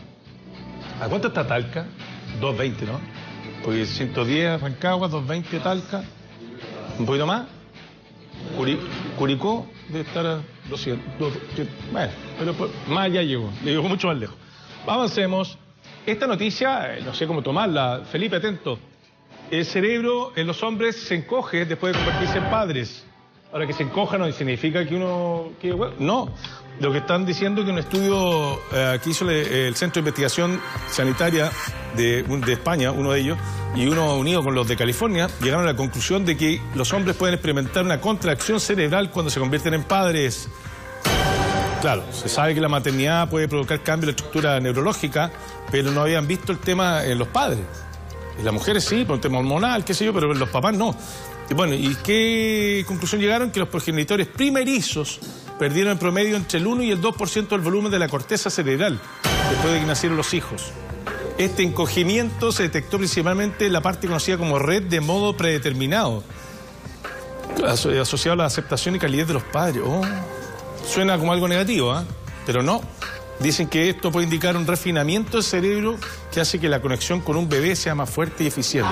S1: ¿A cuánto está Talca? doscientos veinte, ¿no? Porque ciento diez Rancagua, doscientos veinte Talca. Un poquito más. Curi, Curicó debe estar a doscientos. doscientos. Bueno, pero por, más allá llegó. Llegó mucho más lejos. Avancemos. Esta noticia, no sé cómo tomarla. Felipe, atento. El cerebro en los hombres se encoge después de convertirse en padres. Ahora, que se encoja no significa que uno... Que, bueno, no. Lo que están diciendo es que un estudio eh, que hizo le, el Centro de Investigación Sanitaria de, de España, uno de ellos, y uno unido con los de California, llegaron a la conclusión de que los hombres pueden experimentar una contracción cerebral cuando se convierten en padres. Claro, se sabe que la maternidad puede provocar cambios en la estructura neurológica, pero no habían visto el tema en los padres. En las mujeres sí, por un tema hormonal, qué sé yo, pero en los papás no. Y bueno, ¿y qué conclusión llegaron? Que los progenitores primerizos perdieron en promedio entre el uno y el dos por ciento del volumen de la corteza cerebral después de que nacieron los hijos. Este encogimiento se detectó principalmente en la parte conocida como red de modo predeterminado, asociado a la aceptación y calidez de los padres. Oh, suena como algo negativo, ¿eh? Pero no. Dicen que esto puede indicar un refinamiento del cerebro que hace que la conexión con un bebé sea más fuerte y eficiente.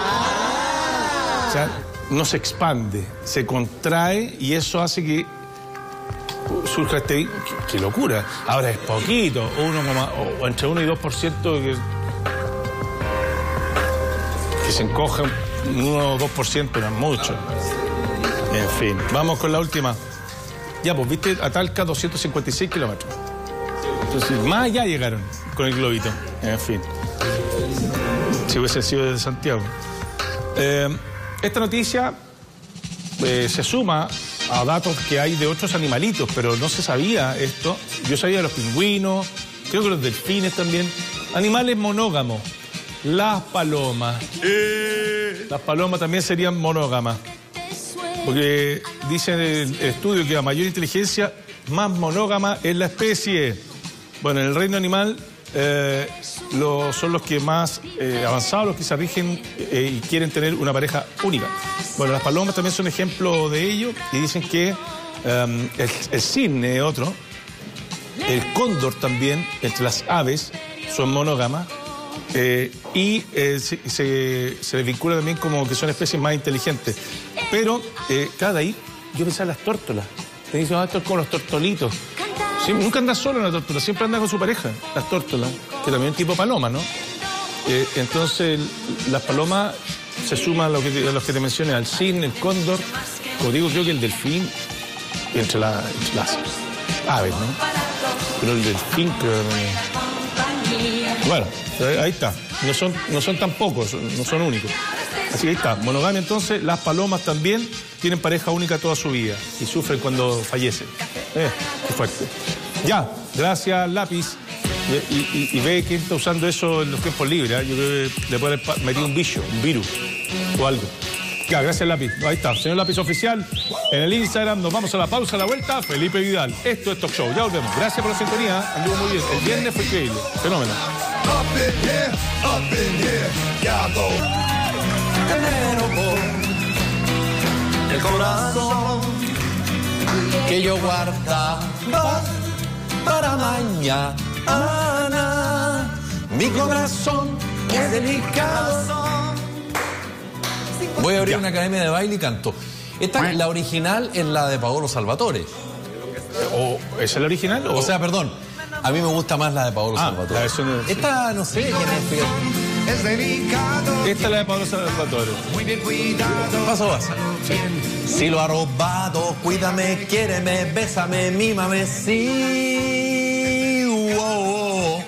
S1: O sea, no se expande, se contrae y eso hace que surja este... ¡Qué, qué locura! Ahora es poquito, uno, o entre uno y dos por ciento que, que se encoja uno o dos por ciento, no es mucho. En fin, vamos con la última. Ya, pues, viste, a Talca doscientos cincuenta y seis kilómetros. Entonces, más allá llegaron con el globito. En fin. Si hubiese sido desde Santiago. Eh, esta noticia eh, se suma a datos que hay de otros animalitos, pero no se sabía esto. Yo sabía de los pingüinos, creo que los delfines también. Animales monógamos. Las palomas. Las palomas también serían monógamas. Porque dice el estudio que a mayor inteligencia, más monógama es la especie. Bueno, en el reino animal eh, lo, son los que más eh, avanzados, los que se rigen eh, y quieren tener una pareja única. Bueno, las palomas también son ejemplo de ello y dicen que um, el, el cisne es otro, el cóndor también, entre las aves, son monógamas. Eh, y eh, se, se, se les vincula también como que son especies más inteligentes. Pero, eh, cada ahí, yo pensaba en las tórtolas. Te dicen, ah, esto es como los tortolitos. Sí, nunca anda solo una tórtola, siempre anda con su pareja, las tórtolas, que también es tipo paloma, ¿no? Eh, entonces, las palomas se suman a, lo que, a los que te mencioné, al cisne, el cóndor, como digo, creo que el delfín, entre, la, entre las aves, ¿no? Pero el delfín, creo que... Bueno, ahí está. No son, no son tan pocos, no son únicos. Así que ahí está. Monogamia, entonces, las palomas también tienen pareja única toda su vida y sufren cuando fallecen. Eh, qué fuerte. Ya, gracias, lápiz. Y, y, y ve quién está usando eso en los tiempos libres. ¿eh? Yo creo que le puede haber metido un bicho, un virus o algo. Ya, gracias, lápiz. Ahí está, señor Lápiz Oficial. En el Instagram nos vamos a la pausa, a la vuelta. Felipe Vidal. Esto es Talk Show. Ya volvemos. Gracias por la sintonía. Anduvo muy bien. El viernes fue increíble. Fenómeno.
S6: El corazón que yo guardaba para mañana. Mi corazón es delicado. Voy a abrir ya. una academia de baile y canto. Esta, la original es la de Paolo Salvatore.
S1: ¿O esa es la original? O,
S6: o sea, perdón. A mí me gusta más la de Paolo ah, Salvatore.
S1: La versión de...
S6: Esta no sé quién es.
S1: Es delicado. Esta es la de Paolo Salvatore. Muy bien cuidado.
S6: Paso base. Sí. Si lo ha robado, cuídame, quiéreme, bésame, mímame, sí. Wow, wow.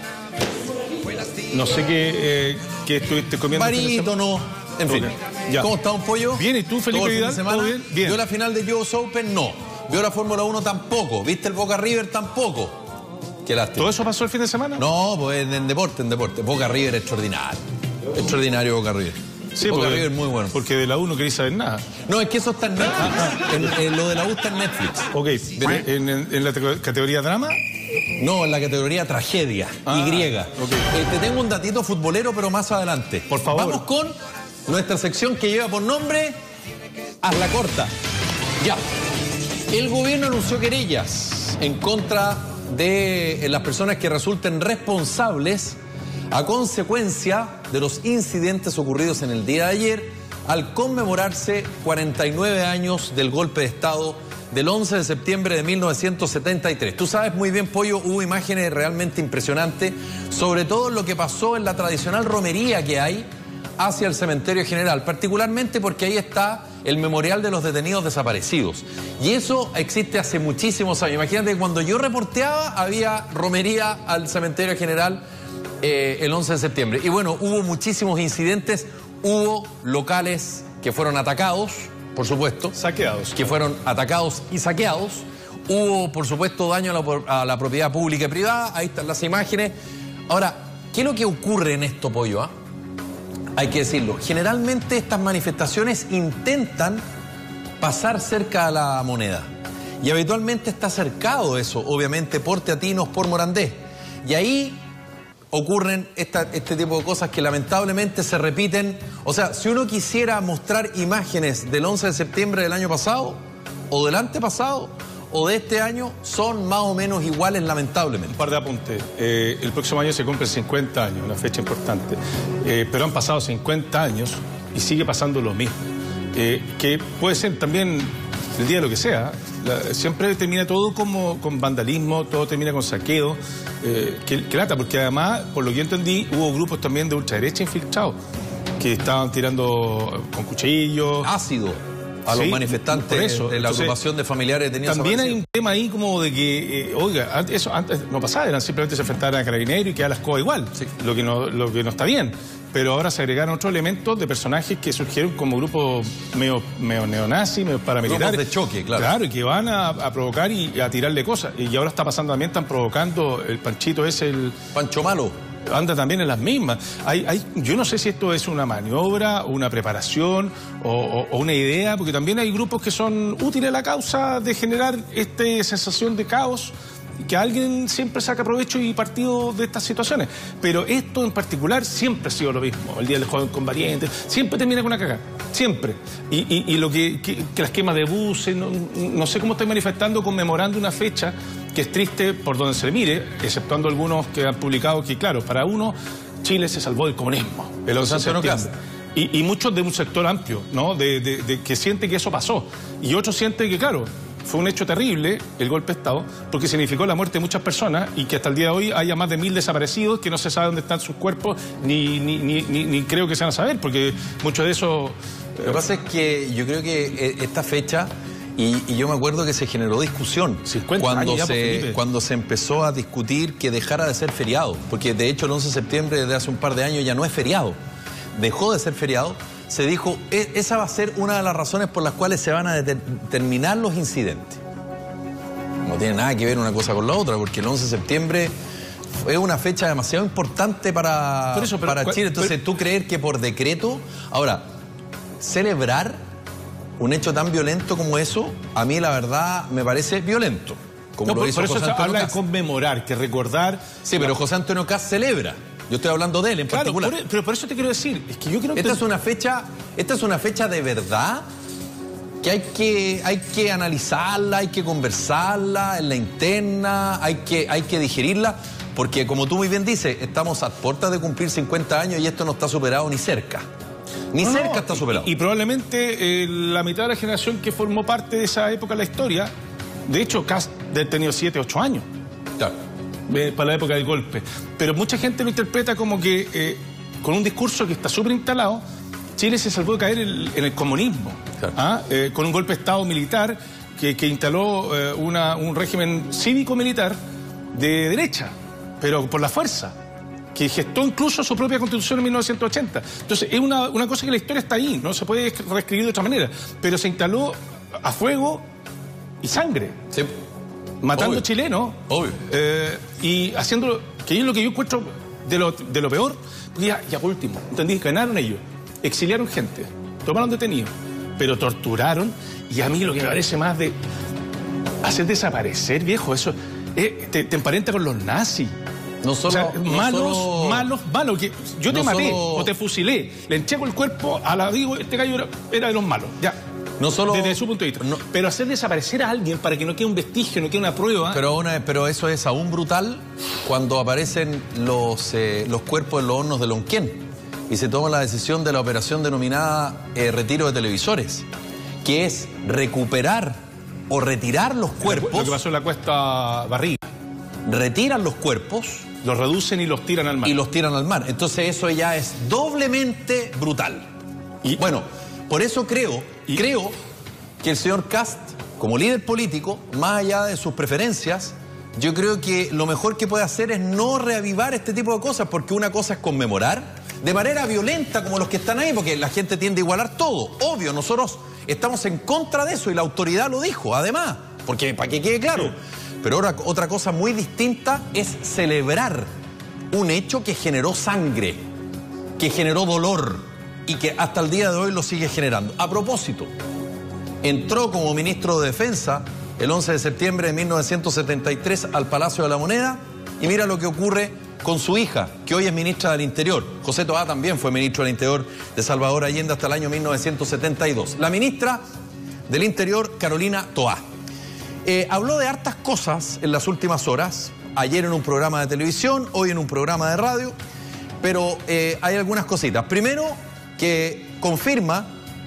S1: No sé qué, eh, qué estuviste comiendo.
S6: Barítono. En fin.
S1: Ya.
S6: ¿Cómo está, un pollo?
S1: Bien, ¿y tú, Felipe Vidal?
S6: ¿Todo bien? Bien. ¿Vio la final de U S Open? No. ¿Vio la Fórmula uno? Tampoco. ¿Viste el Boca River? Tampoco. Qué lástima.
S1: ¿Todo eso pasó el fin de semana?
S6: No, pues en, en deporte, en deporte. Boca River extraordinario. Extraordinario Boca River.
S1: Sí,
S6: Boca
S1: porque,
S6: River muy bueno.
S1: Porque de la U no queréis saber nada.
S6: No, es que eso está en Netflix. Ah, ah. En, en lo de la U está en Netflix.
S1: Ok. ¿En, en, en la categoría drama?
S6: No, en la categoría tragedia. Ah, Y. Okay. Eh, te tengo un datito futbolero, pero más adelante.
S1: Por favor.
S6: Vamos con nuestra sección que lleva por nombre Hazla Corta. Ya. El gobierno anunció querellas en contra de las personas que resulten responsables a consecuencia de los incidentes ocurridos en el día de ayer al conmemorarse cuarenta y nueve años del golpe de Estado del once de septiembre de mil novecientos setenta y tres. Tú sabes muy bien, Pollo, hubo imágenes realmente impresionantes, sobre todo lo que pasó en la tradicional romería que hay hacia el cementerio general, particularmente porque ahí está el memorial de los detenidos desaparecidos. Y eso existe hace muchísimos años. Imagínate que cuando yo reporteaba había romería al cementerio general eh, el once de septiembre. Y bueno, hubo muchísimos incidentes, hubo locales que fueron atacados, por supuesto.
S1: Saqueados.
S6: Que fueron atacados y saqueados. Hubo, por supuesto, daño a la, a la propiedad pública y privada. Ahí están las imágenes. Ahora, ¿qué es lo que ocurre en esto, Pollo? ¿Ah? Hay que decirlo. Generalmente estas manifestaciones intentan pasar cerca a la moneda. Y habitualmente está cercado eso, obviamente, por Teatinos, por Morandés. Y ahí ocurren esta, este tipo de cosas que lamentablemente se repiten. O sea, si uno quisiera mostrar imágenes del once de septiembre del año pasado, o del antepasado, o de este año, son más o menos iguales, lamentablemente.
S1: Un par de apuntes. Eh, el próximo año se cumplen cincuenta años, una fecha importante. Eh, pero han pasado cincuenta años y sigue pasando lo mismo. Eh, que puede ser también el día de lo que sea. La, siempre termina todo como con vandalismo, todo termina con saqueo. Eh, que, que lata, porque además, por lo que yo entendí, hubo grupos también de ultraderecha infiltrados que estaban tirando con cuchillos.
S6: Ácido a los
S1: Sí,
S6: manifestantes
S1: por eso.
S6: de la
S1: Entonces,
S6: agrupación de familiares detenidos.
S1: También hay un tema ahí como de que, eh, oiga, antes, eso antes no pasaba, eran simplemente se enfrentaban a carabineros y quedaba la escoba igual,
S6: Sí.
S1: lo, que no, lo que no está bien. Pero ahora se agregaron otros elementos de personajes que surgieron como grupos medio, medio neonazis, medio paramilitares.
S6: Grupos de choque, claro.
S1: Claro, y que van a, a provocar y a tirarle cosas. Y ahora está pasando también, están provocando, el Panchito es el...
S6: Pancho Malo.
S1: Anda también en las mismas. Hay, hay, yo no sé si esto es una maniobra, una preparación o, o, o una idea, porque también hay grupos que son útiles a la causa de generar esta sensación de caos, que alguien siempre saca provecho y partido de estas situaciones. Pero esto en particular siempre ha sido lo mismo. El Día del Joven con Variantes, siempre termina con una cagada. Siempre. Y, y, y lo que, que, que las quemas de buses, no, no sé cómo estoy manifestando, conmemorando una fecha que es triste por donde se le mire, exceptuando algunos que han publicado que, claro, para uno, Chile se salvó del comunismo. El once de septiembre. Y, y muchos de un sector amplio, ¿no? De, de, de que siente que eso pasó. Y otros sienten que, claro, fue un hecho terrible el golpe de Estado, porque significó la muerte de muchas personas y que hasta el día de hoy haya más de mil desaparecidos que no se sabe dónde están sus cuerpos, ni, ni, ni, ni, ni creo que se van a saber, porque muchos de esos...
S6: Lo que pasa es que yo creo que esta fecha, y, y yo me acuerdo que se generó discusión cuando,
S1: ya,
S6: se, cuando se empezó a discutir que dejara de ser feriado, porque de hecho el once de septiembre desde hace un par de años ya no es feriado, dejó de ser feriado. Se dijo, e esa va a ser una de las razones por las cuales se van a determinar los incidentes. No tiene nada que ver una cosa con la otra, porque el once de septiembre es una fecha demasiado importante para,
S1: eso, pero,
S6: para Chile. Entonces, pero, tú creer que por decreto... Ahora, celebrar un hecho tan violento como eso, a mí la verdad me parece violento. Como
S1: no,
S6: lo
S1: por,
S6: hizo
S1: por eso
S6: José Antonio
S1: habla
S6: Cast.
S1: de conmemorar, que recordar...
S6: Sí, pero José Antonio Cast celebra. Yo estoy hablando de él en
S1: claro,
S6: particular.
S1: Por, pero por eso te quiero decir, es que yo creo que...
S6: Esta es una fecha, esta es una fecha de verdad que hay que, hay que analizarla, hay que conversarla en la interna, hay que, hay que digerirla, porque como tú muy bien dices, estamos a puertas de cumplir cincuenta años y esto no está superado ni cerca. Ni
S1: no,
S6: cerca
S1: no,
S6: está superado.
S1: Y, y probablemente eh, la mitad de la generación que formó parte de esa época de la historia, de hecho, Cast ha tenido siete, ocho años.
S6: Claro.
S1: Para la época del golpe. Pero mucha gente lo interpreta como que eh, con un discurso que está súper instalado, Chile se salvó de caer en, en el comunismo. Claro. ¿Ah? Eh, con un golpe de Estado militar que, que instaló eh, una, un régimen cívico-militar de derecha, pero por la fuerza, que gestó incluso su propia constitución en mil novecientos ochenta. Entonces, es una, una cosa que la historia está ahí, no se puede reescribir de otra manera, pero se instaló a fuego y sangre.
S6: Sí.
S1: Matando
S6: Obvio.
S1: chilenos.
S6: Obvio.
S1: Eh, y haciendo, que es lo que yo encuentro de lo, de lo peor, ya, ya por último, entendí, ganaron ellos, exiliaron gente, tomaron detenidos, pero torturaron, y a mí lo que me parece más de hacer desaparecer, viejo, eso eh, te, te emparenta con los nazis.
S6: No solo,
S1: o sea,
S6: no
S1: malos,
S6: solo...
S1: malos, malos, que yo te
S6: no
S1: maté
S6: solo...
S1: o te fusilé, le encheco el cuerpo a la, digo, este gallo era, era de los malos, ya.
S6: No solo,
S1: desde su punto de vista.
S6: No,
S1: pero hacer desaparecer a alguien para que no quede un vestigio, no quede una prueba.
S6: Pero, una, pero eso es aún brutal cuando aparecen los, eh, los cuerpos en los hornos de Lonquén y se toma la decisión de la operación denominada eh, retiro de televisores, que es recuperar o retirar los cuerpos.
S1: Lo que pasó en la Cuesta Barriga.
S6: Retiran los cuerpos.
S1: Los reducen y los tiran al mar.
S6: Y los tiran al mar. Entonces eso ya es doblemente brutal. Y bueno, por eso creo, y, creo que el señor Cast, como líder político, más allá de sus preferencias, yo creo que lo mejor que puede hacer es no reavivar este tipo de cosas, porque una cosa es conmemorar de manera violenta como los que están ahí, porque la gente tiende a igualar todo. Obvio, nosotros estamos en contra de eso y la autoridad lo dijo, además, porque para que quede claro. Sí. Pero ahora, otra cosa muy distinta es celebrar un hecho que generó sangre, que generó dolor y que hasta el día de hoy lo sigue generando. A propósito, entró como ministro de Defensa el once de septiembre de mil novecientos setenta y tres al Palacio de la Moneda y mira lo que ocurre con su hija, que hoy es ministra del Interior. José Toá también fue ministro del Interior de Salvador Allende hasta el año mil novecientos setenta y dos. La ministra del Interior, Carolina Toá. Eh, habló de hartas cosas en las últimas horas, ayer en un programa de televisión, hoy en un programa de radio, pero eh, hay algunas cositas. Primero, que confirma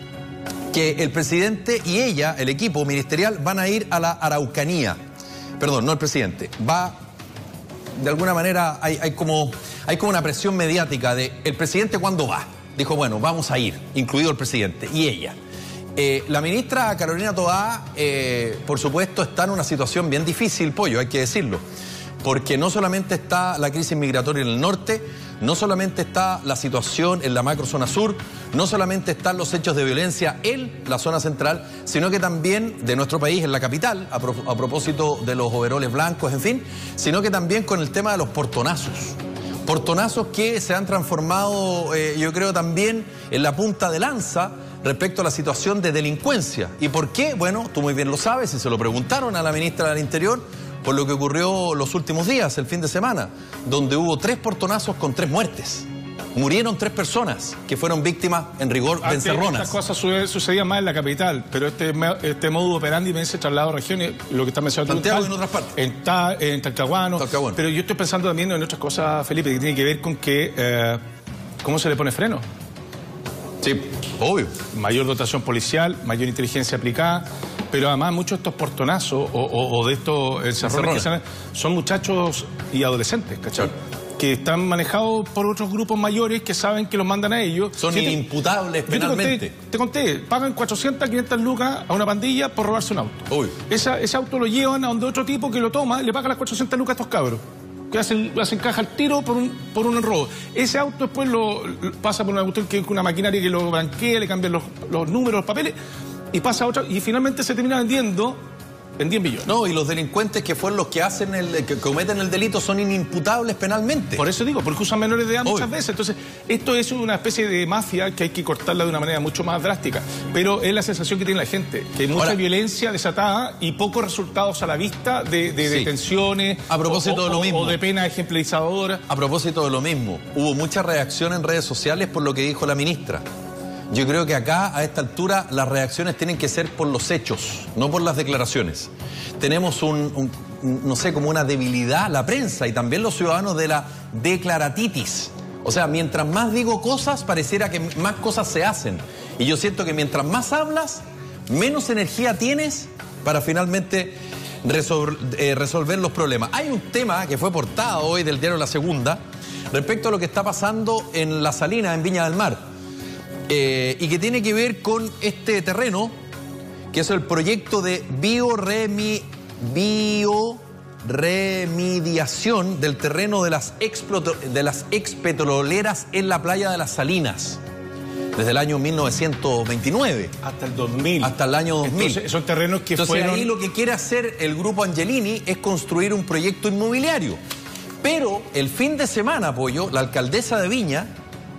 S6: que el presidente y ella, el equipo ministerial, van a ir a la Araucanía. Perdón, no el presidente. Va, de alguna manera, hay, hay, como, hay como una presión mediática de el presidente cuándo va. dijo, bueno, vamos a ir, incluido el presidente, y ella. Eh, la ministra Carolina Toá, eh, por supuesto, está en una situación bien difícil, Pollo, hay que decirlo. Porque no solamente está la crisis migratoria en el norte, no solamente está la situación en la macrozona sur, no solamente están los hechos de violencia en la zona central, sino que también de nuestro país, en la capital, a, pro, a propósito de los overoles blancos, en fin, sino que también con el tema de los portonazos. Portonazos que se han transformado, eh, yo creo, también en la punta de lanza respecto a la situación de delincuencia. ¿Y por qué? Bueno, tú muy bien lo sabes, y se lo preguntaron a la ministra del Interior, por lo que ocurrió los últimos días, el fin de semana, donde hubo tres portonazos con tres muertes. Murieron tres personas que fueron víctimas, en rigor, de encerronas.
S1: Estas cosas sucedían más en la capital, pero este, este modus operandi me se trasladado a regiones, lo que está mencionando
S6: Santiago y en otras partes.
S1: En, ta, en Talcahuano,
S6: Talcahuano.
S1: Pero yo estoy pensando también en otras cosas, Felipe, que tiene que ver con que, eh, ¿cómo se le pone freno?
S6: Sí, obvio.
S1: Mayor dotación policial, mayor inteligencia aplicada, pero además muchos de estos portonazos o, o, o de estos encerrones que se, son muchachos y adolescentes, ¿cachai? Sí. Que están manejados por otros grupos mayores que saben que los mandan a ellos.
S6: Son
S1: ¿Sí
S6: inimputables
S1: te,
S6: penalmente.
S1: Te conté, te conté, pagan cuatrocientas, quinientas lucas a una pandilla por robarse un auto.
S6: Uy.
S1: Esa, ese auto lo llevan a donde otro tipo que lo toma, le paga las cuatrocientas lucas a estos cabros. Que hacen, hacen caja al tiro por un, por un robo. Ese auto después lo, lo pasa por una cuestión que una maquinaria que lo branquea, le cambian los, los números, los papeles, y pasa a otra, y finalmente se termina vendiendo en diez millones.
S6: No, y los delincuentes que fueron los que hacen el, que cometen el delito son inimputables penalmente.
S1: Por eso digo, porque usan menores de edad muchas veces. Entonces, esto es una especie de mafia que hay que cortarla de una manera mucho más drástica. Pero es la sensación que tiene la gente, que hay mucha Ahora, violencia desatada y pocos resultados a la vista de, de sí. detenciones.
S6: A propósito
S1: o,
S6: de lo
S1: o,
S6: mismo.
S1: O de pena ejemplarizadora.
S6: A propósito de lo mismo, hubo mucha reacción en redes sociales por lo que dijo la ministra. Yo creo que acá, a esta altura, las reacciones tienen que ser por los hechos, no por las declaraciones. Tenemos un, un, no sé, como una debilidad, la prensa y también los ciudadanos, de la declaratitis. O sea, mientras más digo cosas, pareciera que más cosas se hacen. Y yo siento que mientras más hablas, menos energía tienes para finalmente resol eh, resolver los problemas. Hay un tema que fue portada hoy del diario La Segunda respecto a lo que está pasando en La Salina, en Viña del Mar. Eh, y que tiene que ver con este terreno, que es el proyecto de bioremi, bioremediación del terreno de las, de las expetroleras en la playa de Las Salinas, desde el año mil novecientos veintinueve.
S1: Hasta el dos mil.
S6: Hasta el año dos mil.
S1: Entonces, son terrenos que
S6: Entonces,
S1: fueron...
S6: ahí lo que quiere hacer el grupo Angelini es construir un proyecto inmobiliario. Pero el fin de semana, Pollo, la alcaldesa de Viña,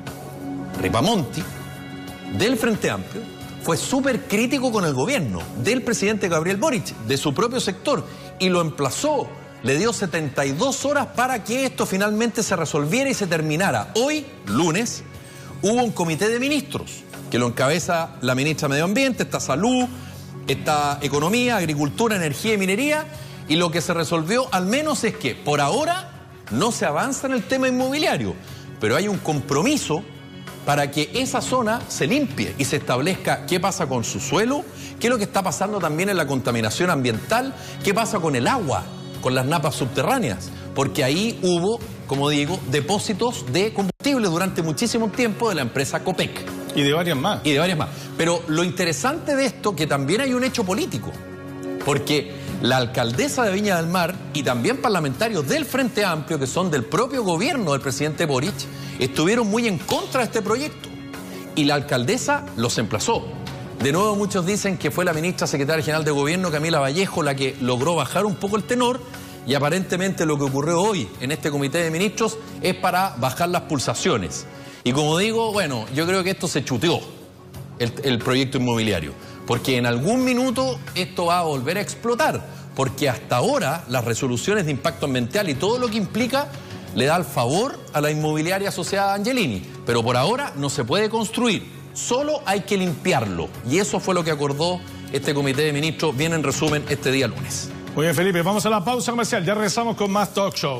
S6: Ripamonti, del Frente Amplio, fue súper crítico con el gobierno del presidente Gabriel Boric, de su propio sector, y lo emplazó, le dio setenta y dos horas para que esto finalmente se resolviera y se terminara. Hoy, lunes, hubo un comité de ministros que lo encabeza la ministra de Medio Ambiente, está Salud, está Economía, Agricultura, Energía y Minería, y lo que se resolvió al menos es que por ahora no se avanza en el tema inmobiliario, pero hay un compromiso para que esa zona se limpie y se establezca qué pasa con su suelo, qué es lo que está pasando también en la contaminación ambiental, qué pasa con el agua, con las napas subterráneas, porque ahí hubo, como digo, depósitos de combustible durante muchísimo tiempo de la empresa Copec.
S1: Y de varias más.
S6: Y de varias más. Pero lo interesante de esto, que también hay un hecho político, porque la alcaldesa de Viña del Mar y también parlamentarios del Frente Amplio, que son del propio gobierno del presidente Boric, estuvieron muy en contra de este proyecto. Y la alcaldesa los emplazó. De nuevo, muchos dicen que fue la ministra secretaria general de gobierno, Camila Vallejo, la que logró bajar un poco el tenor, y aparentemente lo que ocurrió hoy en este comité de ministros es para bajar las pulsaciones. Y como digo, bueno, yo creo que esto se chuteó, el, el proyecto inmobiliario, porque en algún minuto esto va a volver a explotar, porque hasta ahora las resoluciones de impacto ambiental y todo lo que implica le da el favor a la inmobiliaria asociada a Angelini, pero por ahora no se puede construir, solo hay que limpiarlo, y eso fue lo que acordó este comité de ministros, bien en resumen, este día lunes.
S1: Muy bien, Felipe, vamos a la pausa comercial, ya regresamos con más Talk Show.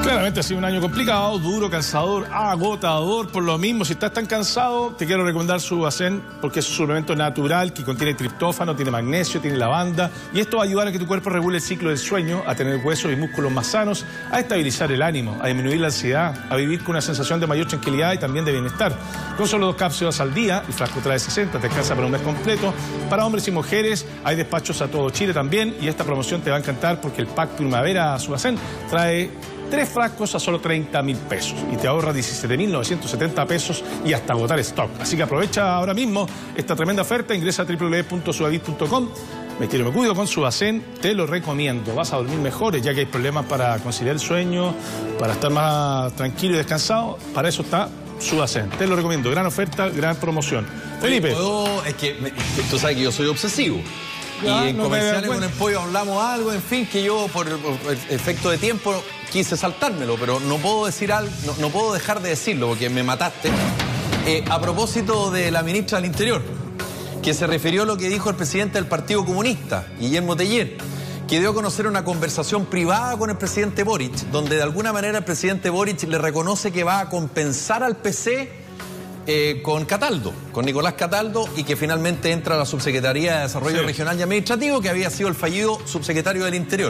S1: Claramente ha sido un año complicado, duro, cansador, agotador. Por lo mismo, si estás tan cansado, te quiero recomendar Sudacen, porque es un suplemento natural que contiene triptófano, tiene magnesio, tiene lavanda, y esto va a ayudar a que tu cuerpo regule el ciclo del sueño, a tener huesos y músculos más sanos, a estabilizar el ánimo, a disminuir la ansiedad, a vivir con una sensación de mayor tranquilidad y también de bienestar. Con solo dos cápsulas al día, el frasco trae sesenta, te alcanza para un mes completo. Para hombres y mujeres hay despachos a todo Chile también, y esta promoción te va a encantar porque el pack Primavera Sudacen trae tres frascos a solo treinta mil pesos y te ahorra diecisiete mil novecientos setenta pesos y hasta agotar stock. Así que aprovecha ahora mismo esta tremenda oferta, ingresa a doble u doble u doble u punto sudavit punto com. Me quiero, me cuido con Sudacen, te lo recomiendo. Vas a dormir mejor, ya que hay problemas para conciliar el sueño, para estar más tranquilo y descansado. Para eso está Sudacen, te lo recomiendo. Gran oferta, gran promoción. Felipe.
S6: Puedo, es que me, tú sabes que yo soy obsesivo.
S1: Ya,
S6: y en
S1: no
S6: comerciales
S1: me
S6: con el pollo hablamos algo, en fin, que yo por, por efecto de tiempo quise saltármelo, pero no puedo decir algo, no, no puedo dejar de decirlo porque me mataste. Eh, a propósito de la ministra del Interior, que se refirió a lo que dijo el presidente del Partido Comunista, Guillermo Teller, que dio a conocer una conversación privada con el presidente Boric, donde de alguna manera el presidente Boric le reconoce que va a compensar al P C Eh, con Cataldo, con Nicolás Cataldo, y que finalmente entra a la Subsecretaría de Desarrollo sí. Regional y Administrativo, que había sido el fallido subsecretario del Interior.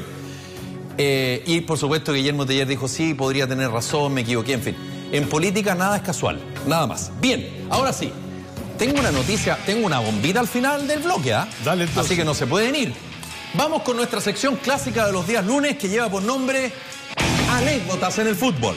S6: Eh, y por supuesto Guillermo Teller dijo, sí, podría tener razón, me equivoqué, en fin. En política nada es casual, nada más. Bien, ahora sí, tengo una noticia, tengo una bombita al final del bloque, ¿ah? ¿eh?
S1: Dale, entonces.
S6: Así que no se pueden ir. Vamos con nuestra sección clásica de los días lunes, que lleva por nombre Anécdotas en el fútbol.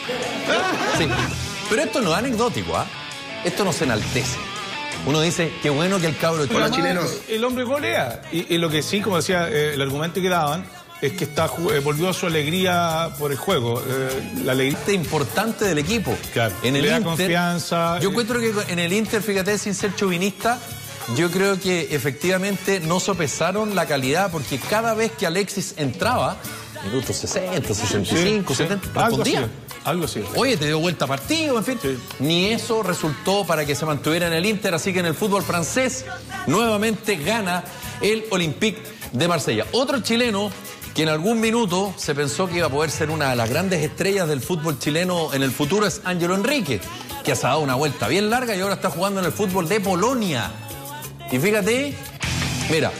S6: Sí, pero esto no es anecdótico, ¿ah? ¿eh? Esto nos enaltece. Uno dice, qué bueno que el cabro...
S1: Hola, chilenos. El hombre golea. Y, y lo que sí, como decía, eh, el argumento que daban es que está eh, volvió a su alegría por el juego. Eh, la alegría
S6: importante del equipo.
S1: Claro.
S6: En el
S1: le da
S6: Inter,
S1: confianza.
S6: Yo encuentro que en el Inter, fíjate, sin ser chauvinista, yo creo que efectivamente no sopesaron la calidad, porque cada vez que Alexis entraba, minutos sesenta, sesenta y cinco, sí, setenta, sí. respondía.
S1: Algo así. Algo así.
S6: Oye, te dio vuelta partido, en fin. Sí. Ni eso resultó para que se mantuviera en el Inter, así que en el fútbol francés nuevamente gana el Olympique de Marsella. Otro chileno que en algún minuto se pensó que iba a poder ser una de las grandes estrellas del fútbol chileno en el futuro es Ángelo Enrique, que se ha dado una vuelta bien larga y ahora está jugando en el fútbol de Polonia. Y fíjate, mira,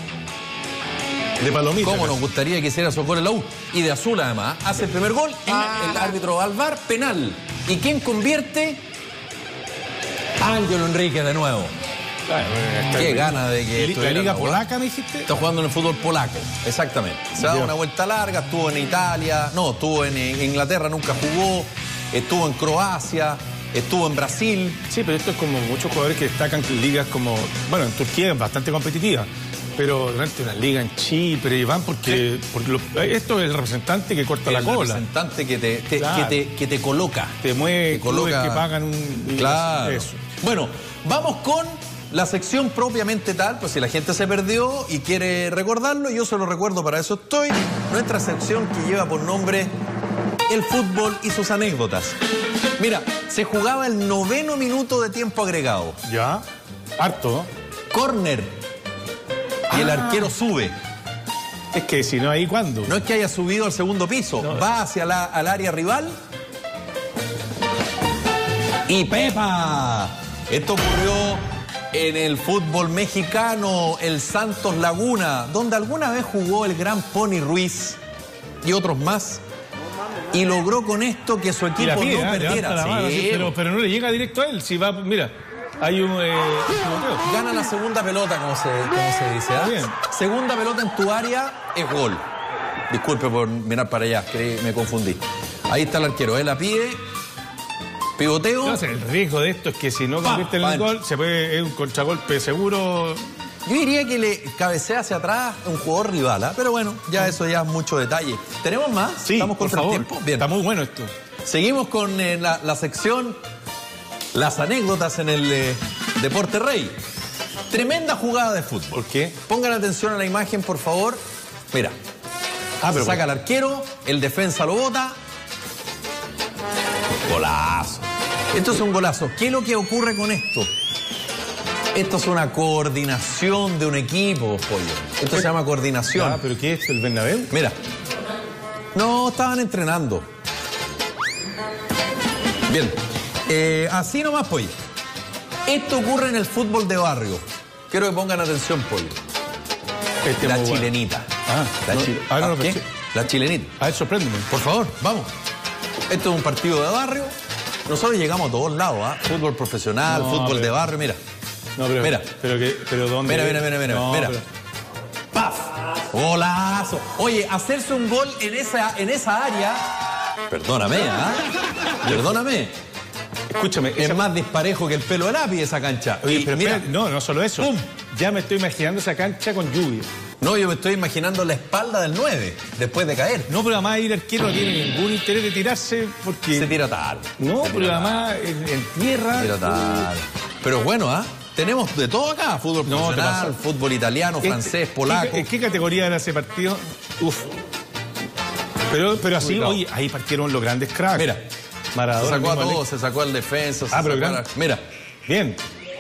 S1: de palomita.
S6: Cómo nos gustaría que hiciera su gol en la U. Y de azul, además. Hace el primer gol y ah. el árbitro va al V A R, penal. ¿Y quién convierte? Ángelo Enrique de nuevo. Ay, bueno, qué gana de que...
S1: ¿La, la Liga Polaca, me dijiste?
S6: Está jugando en el fútbol polaco, exactamente. Se ha dado una vuelta larga, estuvo en Italia, no, estuvo en Inglaterra, nunca jugó, estuvo en Croacia, estuvo en Brasil.
S1: Sí, pero esto es como muchos jugadores que destacan en ligas como... Bueno, en Turquía es bastante competitiva. Pero realmente una liga en Chipre y van porque, sí. porque lo, esto es el representante que corta
S6: el
S1: la cola.
S6: El representante que te, te,
S1: claro.
S6: que, te, que te coloca.
S1: Te mueve, te coloca, que pagan un...
S6: Claro.
S1: Eso.
S6: Bueno, vamos con la sección propiamente tal, pues si la gente se perdió y quiere recordarlo, yo se lo recuerdo, para eso estoy. Nuestra sección que lleva por nombre El fútbol y sus anécdotas. Mira, se jugaba el noveno minuto de tiempo agregado.
S1: Ya, harto, ¿no?
S6: Córner. Y el ah. arquero sube.
S1: Es que si no, ahí ¿cuándo?
S6: No es que haya subido al segundo piso. No. Va hacia la, al área rival. Y ¡pepa! Esto ocurrió en el fútbol mexicano, el Santos Laguna, donde alguna vez jugó el gran Pony Ruiz y otros más. Y logró con esto que su equipo pide, no perdiera.
S1: La mano, sí, pero, pero no le llega directo a él. Si va, mira... Hay un... Eh,
S6: Gana la segunda pelota, como se, como se dice. ¿eh? Segunda pelota en tu área es gol. Disculpe por mirar para allá, que me confundí. Ahí está el arquero, él la pide. Pivoteo.
S1: No, el riesgo de esto es que si no convierte en el gol, se puede, es un contragolpe seguro.
S6: Yo diría que le cabecea hacia atrás un jugador rival, ¿eh? Pero bueno, ya eso ya es mucho detalle. ¿Tenemos más?
S1: Sí,
S6: ¿Estamos
S1: por
S6: contra
S1: favor.
S6: el tiempo? Bien.
S1: Está muy bueno esto.
S6: Seguimos con eh, la, la sección... Las anécdotas en el eh, Deporte Rey. Tremenda jugada de fútbol.
S1: ¿Por qué?
S6: Pongan atención a la imagen, por favor. Mira. Ah, pero saca bueno. el arquero, el defensa lo bota. Golazo. Esto es un golazo. ¿Qué es lo que ocurre con esto? Esto es una coordinación de un equipo, pollo. Esto se llama coordinación.
S1: Ah, ¿pero qué es el Bernabéu?
S6: Mira. No, estaban entrenando. Bien, eh, así nomás, Pollo. Esto ocurre en el fútbol de barrio. Quiero que pongan atención, Pollo.
S1: Este
S6: la
S1: es muy
S6: chilenita.
S1: Bueno. Ah,
S6: la,
S1: no,
S6: chi
S1: ah, no,
S6: ¿Ah,
S1: no,
S6: ¿qué?
S1: sí.
S6: La chilenita.
S1: A ver, sorpréndeme.
S6: Por favor, vamos. Esto es un partido de barrio. Nosotros llegamos a todos lados, ¿ah? Fútbol profesional,
S1: No,
S6: fútbol
S1: pero-
S6: de barrio, mira.
S1: No, pero,
S6: Mira.
S1: pero, que, pero ¿dónde?
S6: Mira, mira, mira, mira,
S1: No,
S6: mira.
S1: pero-
S6: ¡Paf! ¡Golazo! Oye, hacerse un gol en esa, en esa área. Perdóname, ¿ah? Perdóname.
S1: Escúchame,
S6: Es
S1: esa-
S6: más disparejo que el pelo de lápiz esa cancha.
S1: Oye,
S6: Y
S1: pero
S6: mira,
S1: espera, no, no solo eso.
S6: ¡Pum!
S1: Ya me estoy imaginando esa cancha con lluvia.
S6: no, yo me estoy imaginando la espalda del nueve después de caer.
S1: No, pero además el arquero no tiene ningún interés de tirarse porque...
S6: Se tira tarde.
S1: No,
S6: Se
S1: pero
S6: tira
S1: además en, en tierra...
S6: tarde, tira tarde. Pero bueno, ¿ah? Tenemos de todo acá. Fútbol
S1: No, te
S6: profesional,
S1: pasó.
S6: fútbol italiano,
S1: Este-
S6: francés,
S1: ¿qué-
S6: polaco.
S1: ¿En qué categoría era ese partido? Uf. Pero, pero así,
S6: Cuidado.
S1: oye, ahí partieron los grandes cracks.
S6: Mira, se
S1: Maradona.
S6: sacó a
S1: mismo
S6: todos, se sacó al defensa. se
S1: Ah, pero
S6: sacó a
S1: gran-
S6: la- Mira,
S1: Bien.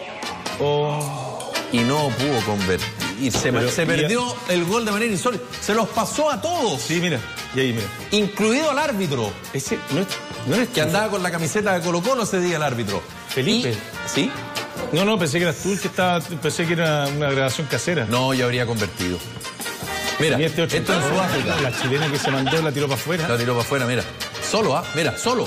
S1: Oh,
S6: y no pudo convertir. Se,
S1: Pero-
S6: se perdió el gol de manera insólita. Se los pasó a todos,
S1: sí, mira. Y ahí, mira.
S6: incluido al árbitro,
S1: Ese no es... No es
S6: que andaba con la camiseta de Colo Colo ese día el árbitro.
S1: Felipe.
S6: Y- ¿Sí?
S1: No, no, pensé que eras tú el que estaba... Pensé que era una grabación casera.
S6: No, ya habría convertido. Mira,
S1: Tenía este
S6: esto
S1: ocho-
S6: es Sudáfrica.
S1: La chilena que se mandó la tiró para afuera.
S6: La tiró para afuera, mira. Solo, ¿ah? Mira, solo.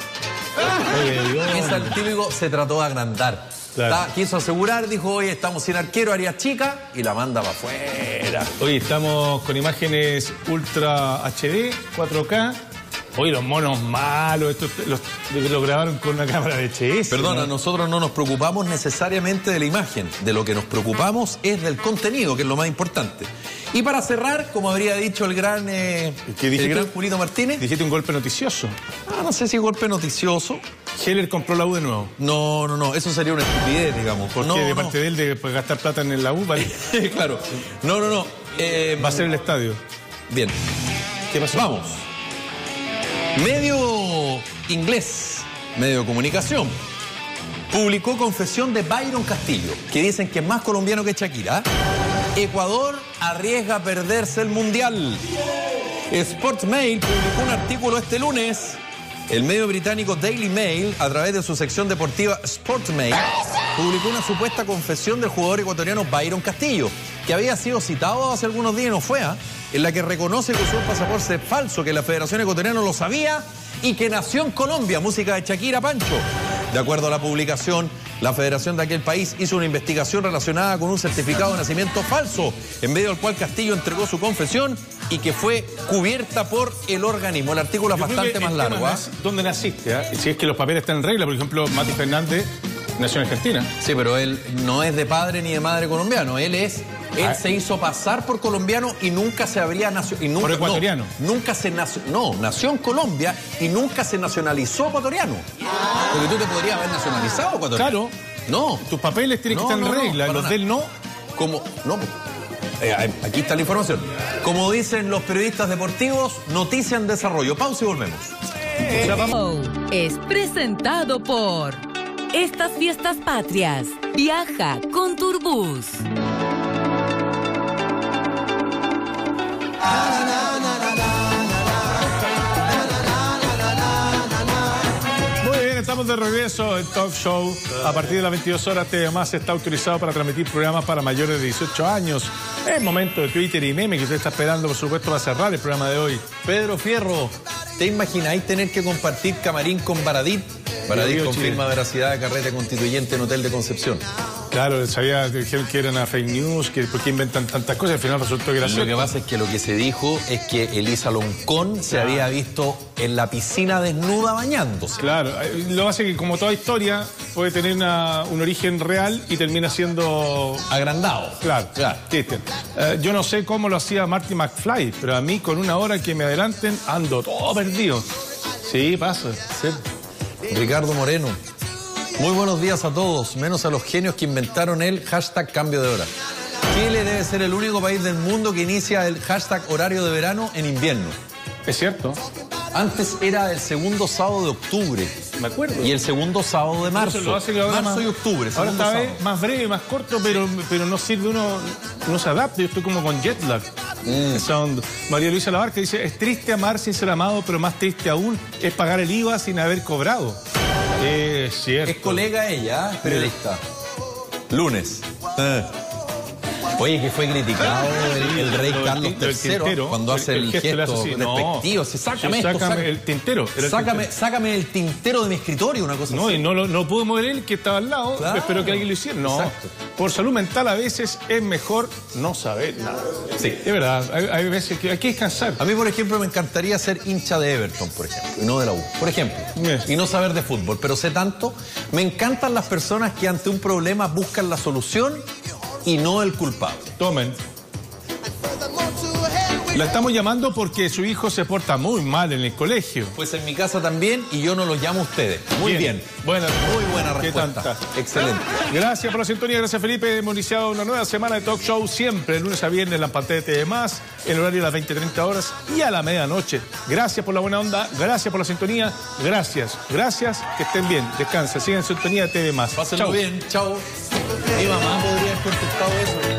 S1: Oye, Dios.
S6: Es el típico, se trató de agrandar.
S1: Claro.
S6: Está- quiso asegurar, dijo, oye, estamos sin arquero, área chica, y la manda para afuera.
S1: Oye, estamos con imágenes Ultra H D, cuatro K. Oye, los monos malos, estos los, los grabaron con una cámara de H S.
S6: Perdona,
S1: ¿no?
S6: nosotros no nos preocupamos necesariamente de la imagen. De lo que nos preocupamos es del contenido, que es lo más importante. Y para cerrar, como habría dicho el gran, eh,
S1: ¿Qué
S6: el
S1: dijiste?
S6: gran Julito Martínez,
S1: Dijiste un golpe noticioso.
S6: ah, no sé si golpe noticioso.
S1: Heller compró la U de nuevo.
S6: No, no, no, eso sería una estupidez, digamos.
S1: Porque
S6: no,
S1: de
S6: no.
S1: parte de él de pues, gastar plata en la U, ¿vale?
S6: Claro. No, no, no. Eh,
S1: Va a ser el estadio.
S6: Bien.
S1: ¿Qué pasó?
S6: Vamos. Medio inglés, medio de comunicación, publicó confesión de Byron Castillo, que dicen que es más colombiano que Shakira. Ecuador arriesga a perderse el Mundial. Sportsmail publicó un artículo este lunes. El medio británico Daily Mail, a través de su sección deportiva Sportsmail, publicó una supuesta confesión del jugador ecuatoriano Byron Castillo, que había sido citado hace algunos días y no fue, ¿ah? en la que reconoce que usó un pasaporte falso, que la Federación Ecuatoriana lo sabía y que nació en Colombia, música de Shakira, Pancho. De acuerdo a la publicación, la Federación de aquel país hizo una investigación relacionada con un certificado de nacimiento falso, en medio del cual Castillo entregó su confesión y que fue cubierta por el organismo. El artículo es
S1: Yo creo
S6: bastante
S1: que
S6: más
S1: el
S6: largo.
S1: tema
S6: ¿ah?
S1: es ¿dónde naciste? ¿Ah? Si es que los papeles están en regla, por ejemplo, Mati Fernández nació en Argentina.
S6: Sí, pero él no es de padre ni de madre colombiano. Él es, él
S1: Ah.
S6: se hizo pasar por colombiano y nunca se habría nacionalizado.
S1: Por ecuatoriano.
S6: No, nunca se nació, no, nació en Colombia y nunca se nacionalizó ecuatoriano. Porque tú te podrías haber nacionalizado ecuatoriano.
S1: Claro.
S6: No.
S1: Tus papeles tienen
S6: No,
S1: que estar
S6: no,
S1: en
S6: no,
S1: regla,
S6: para
S1: los
S6: nada.
S1: de él no.
S6: Como, no. Eh, aquí está la información. Como dicen los periodistas deportivos, noticia en desarrollo. Pausa y volvemos.
S2: Show es presentado por Estas Fiestas Patrias. Viaja con Turbus.
S1: Muy bien, estamos de regreso en Talk Show. A partir de las veintidós horas, T V Más está autorizado para transmitir programas para mayores de dieciocho años. Es momento de Twitter y meme que usted está esperando, por supuesto, para cerrar el programa de hoy.
S6: Pedro Fierro, ¿te imagináis tener que compartir camarín con Baradit? Baradit
S1: Río
S6: confirma
S1: Chile.
S6: veracidad de carrete constituyente en Hotel de Concepción.
S1: Claro, sabía, dijeron que era una fake news, que por qué inventan tantas cosas, al final resultó que era
S6: Lo
S1: cierto.
S6: que pasa es que lo que se dijo es que Elisa Loncón se
S1: Claro.
S6: había visto en la piscina desnuda bañándose.
S1: Claro, eh, lo que hace que como toda historia puede tener una- un origen real y termina siendo...
S6: Agrandado.
S1: Claro,
S6: Claro.
S1: Cristian. Eh, yo no sé cómo lo hacía Marty McFly, pero a mí con una hora que me adelanten ando todo perdido. Sí, pasa.
S6: Sí. Ricardo Moreno. Muy buenos días a todos, menos a los genios que inventaron el hashtag cambio de hora. Chile debe ser el único país del mundo que inicia el hashtag horario de verano en invierno.
S1: Es cierto.
S6: Antes era el segundo sábado de octubre.
S1: Me acuerdo.
S6: Y el segundo sábado de marzo.
S1: Entonces lo hace que ahora
S6: marzo
S1: más-
S6: y octubre.
S1: Ahora
S6: segundo
S1: está
S6: sábado.
S1: vez más breve, más corto, pero, pero no sirve, uno no se adapta. Yo estoy como con jet lag.
S6: Mm.
S1: Esa onda. María Luisa Labarca dice, es triste amar sin ser amado, pero más triste aún es pagar el I V A sin haber cobrado. Es cierto.
S6: Es colega ella, ¿eh? Periodista. Lunes. Eh. Oye, que fue criticado el, el rey Carlos tercero cuando hace el, el gesto, gesto despectivo. No, sí, sácame,
S1: sí,
S6: esto,
S1: sácame
S6: sácame
S1: el tintero.
S6: Sácame,
S1: el tintero.
S6: sácame el tintero de mi escritorio, una cosa
S1: no,
S6: así.
S1: Y no lo no pudo mover él, que estaba al lado. Claro. Espero que alguien lo hiciera. No, exacto. Por salud mental a veces es mejor no saber nada. Sí. Es verdad, hay, hay veces que hay que descansar.
S6: A mí, por ejemplo, me encantaría ser hincha de Everton, por ejemplo, y no de la U. Por ejemplo. Yes. Y no saber de fútbol, pero sé tanto. Me encantan las personas que ante un problema buscan la solución y no el culpable.
S1: Tomen. La estamos llamando porque su hijo se porta muy mal en el colegio.
S6: Pues en mi casa también, y yo no los llamo a ustedes. Muy bien. bien.
S1: Buena,
S6: muy buena respuesta.
S1: Excelente. Gracias por la sintonía, gracias Felipe. Hemos iniciado una nueva semana de talk show, siempre, de lunes a viernes, en la pantalla de T V más, en el horario de las veinte treinta horas y a la medianoche. Gracias por la buena onda, gracias por la sintonía, gracias, gracias, que estén bien, descansen, sigan en sintonía de T V más.
S6: Pásenlo bien, chao. Mi mamá podría haber contestado eso.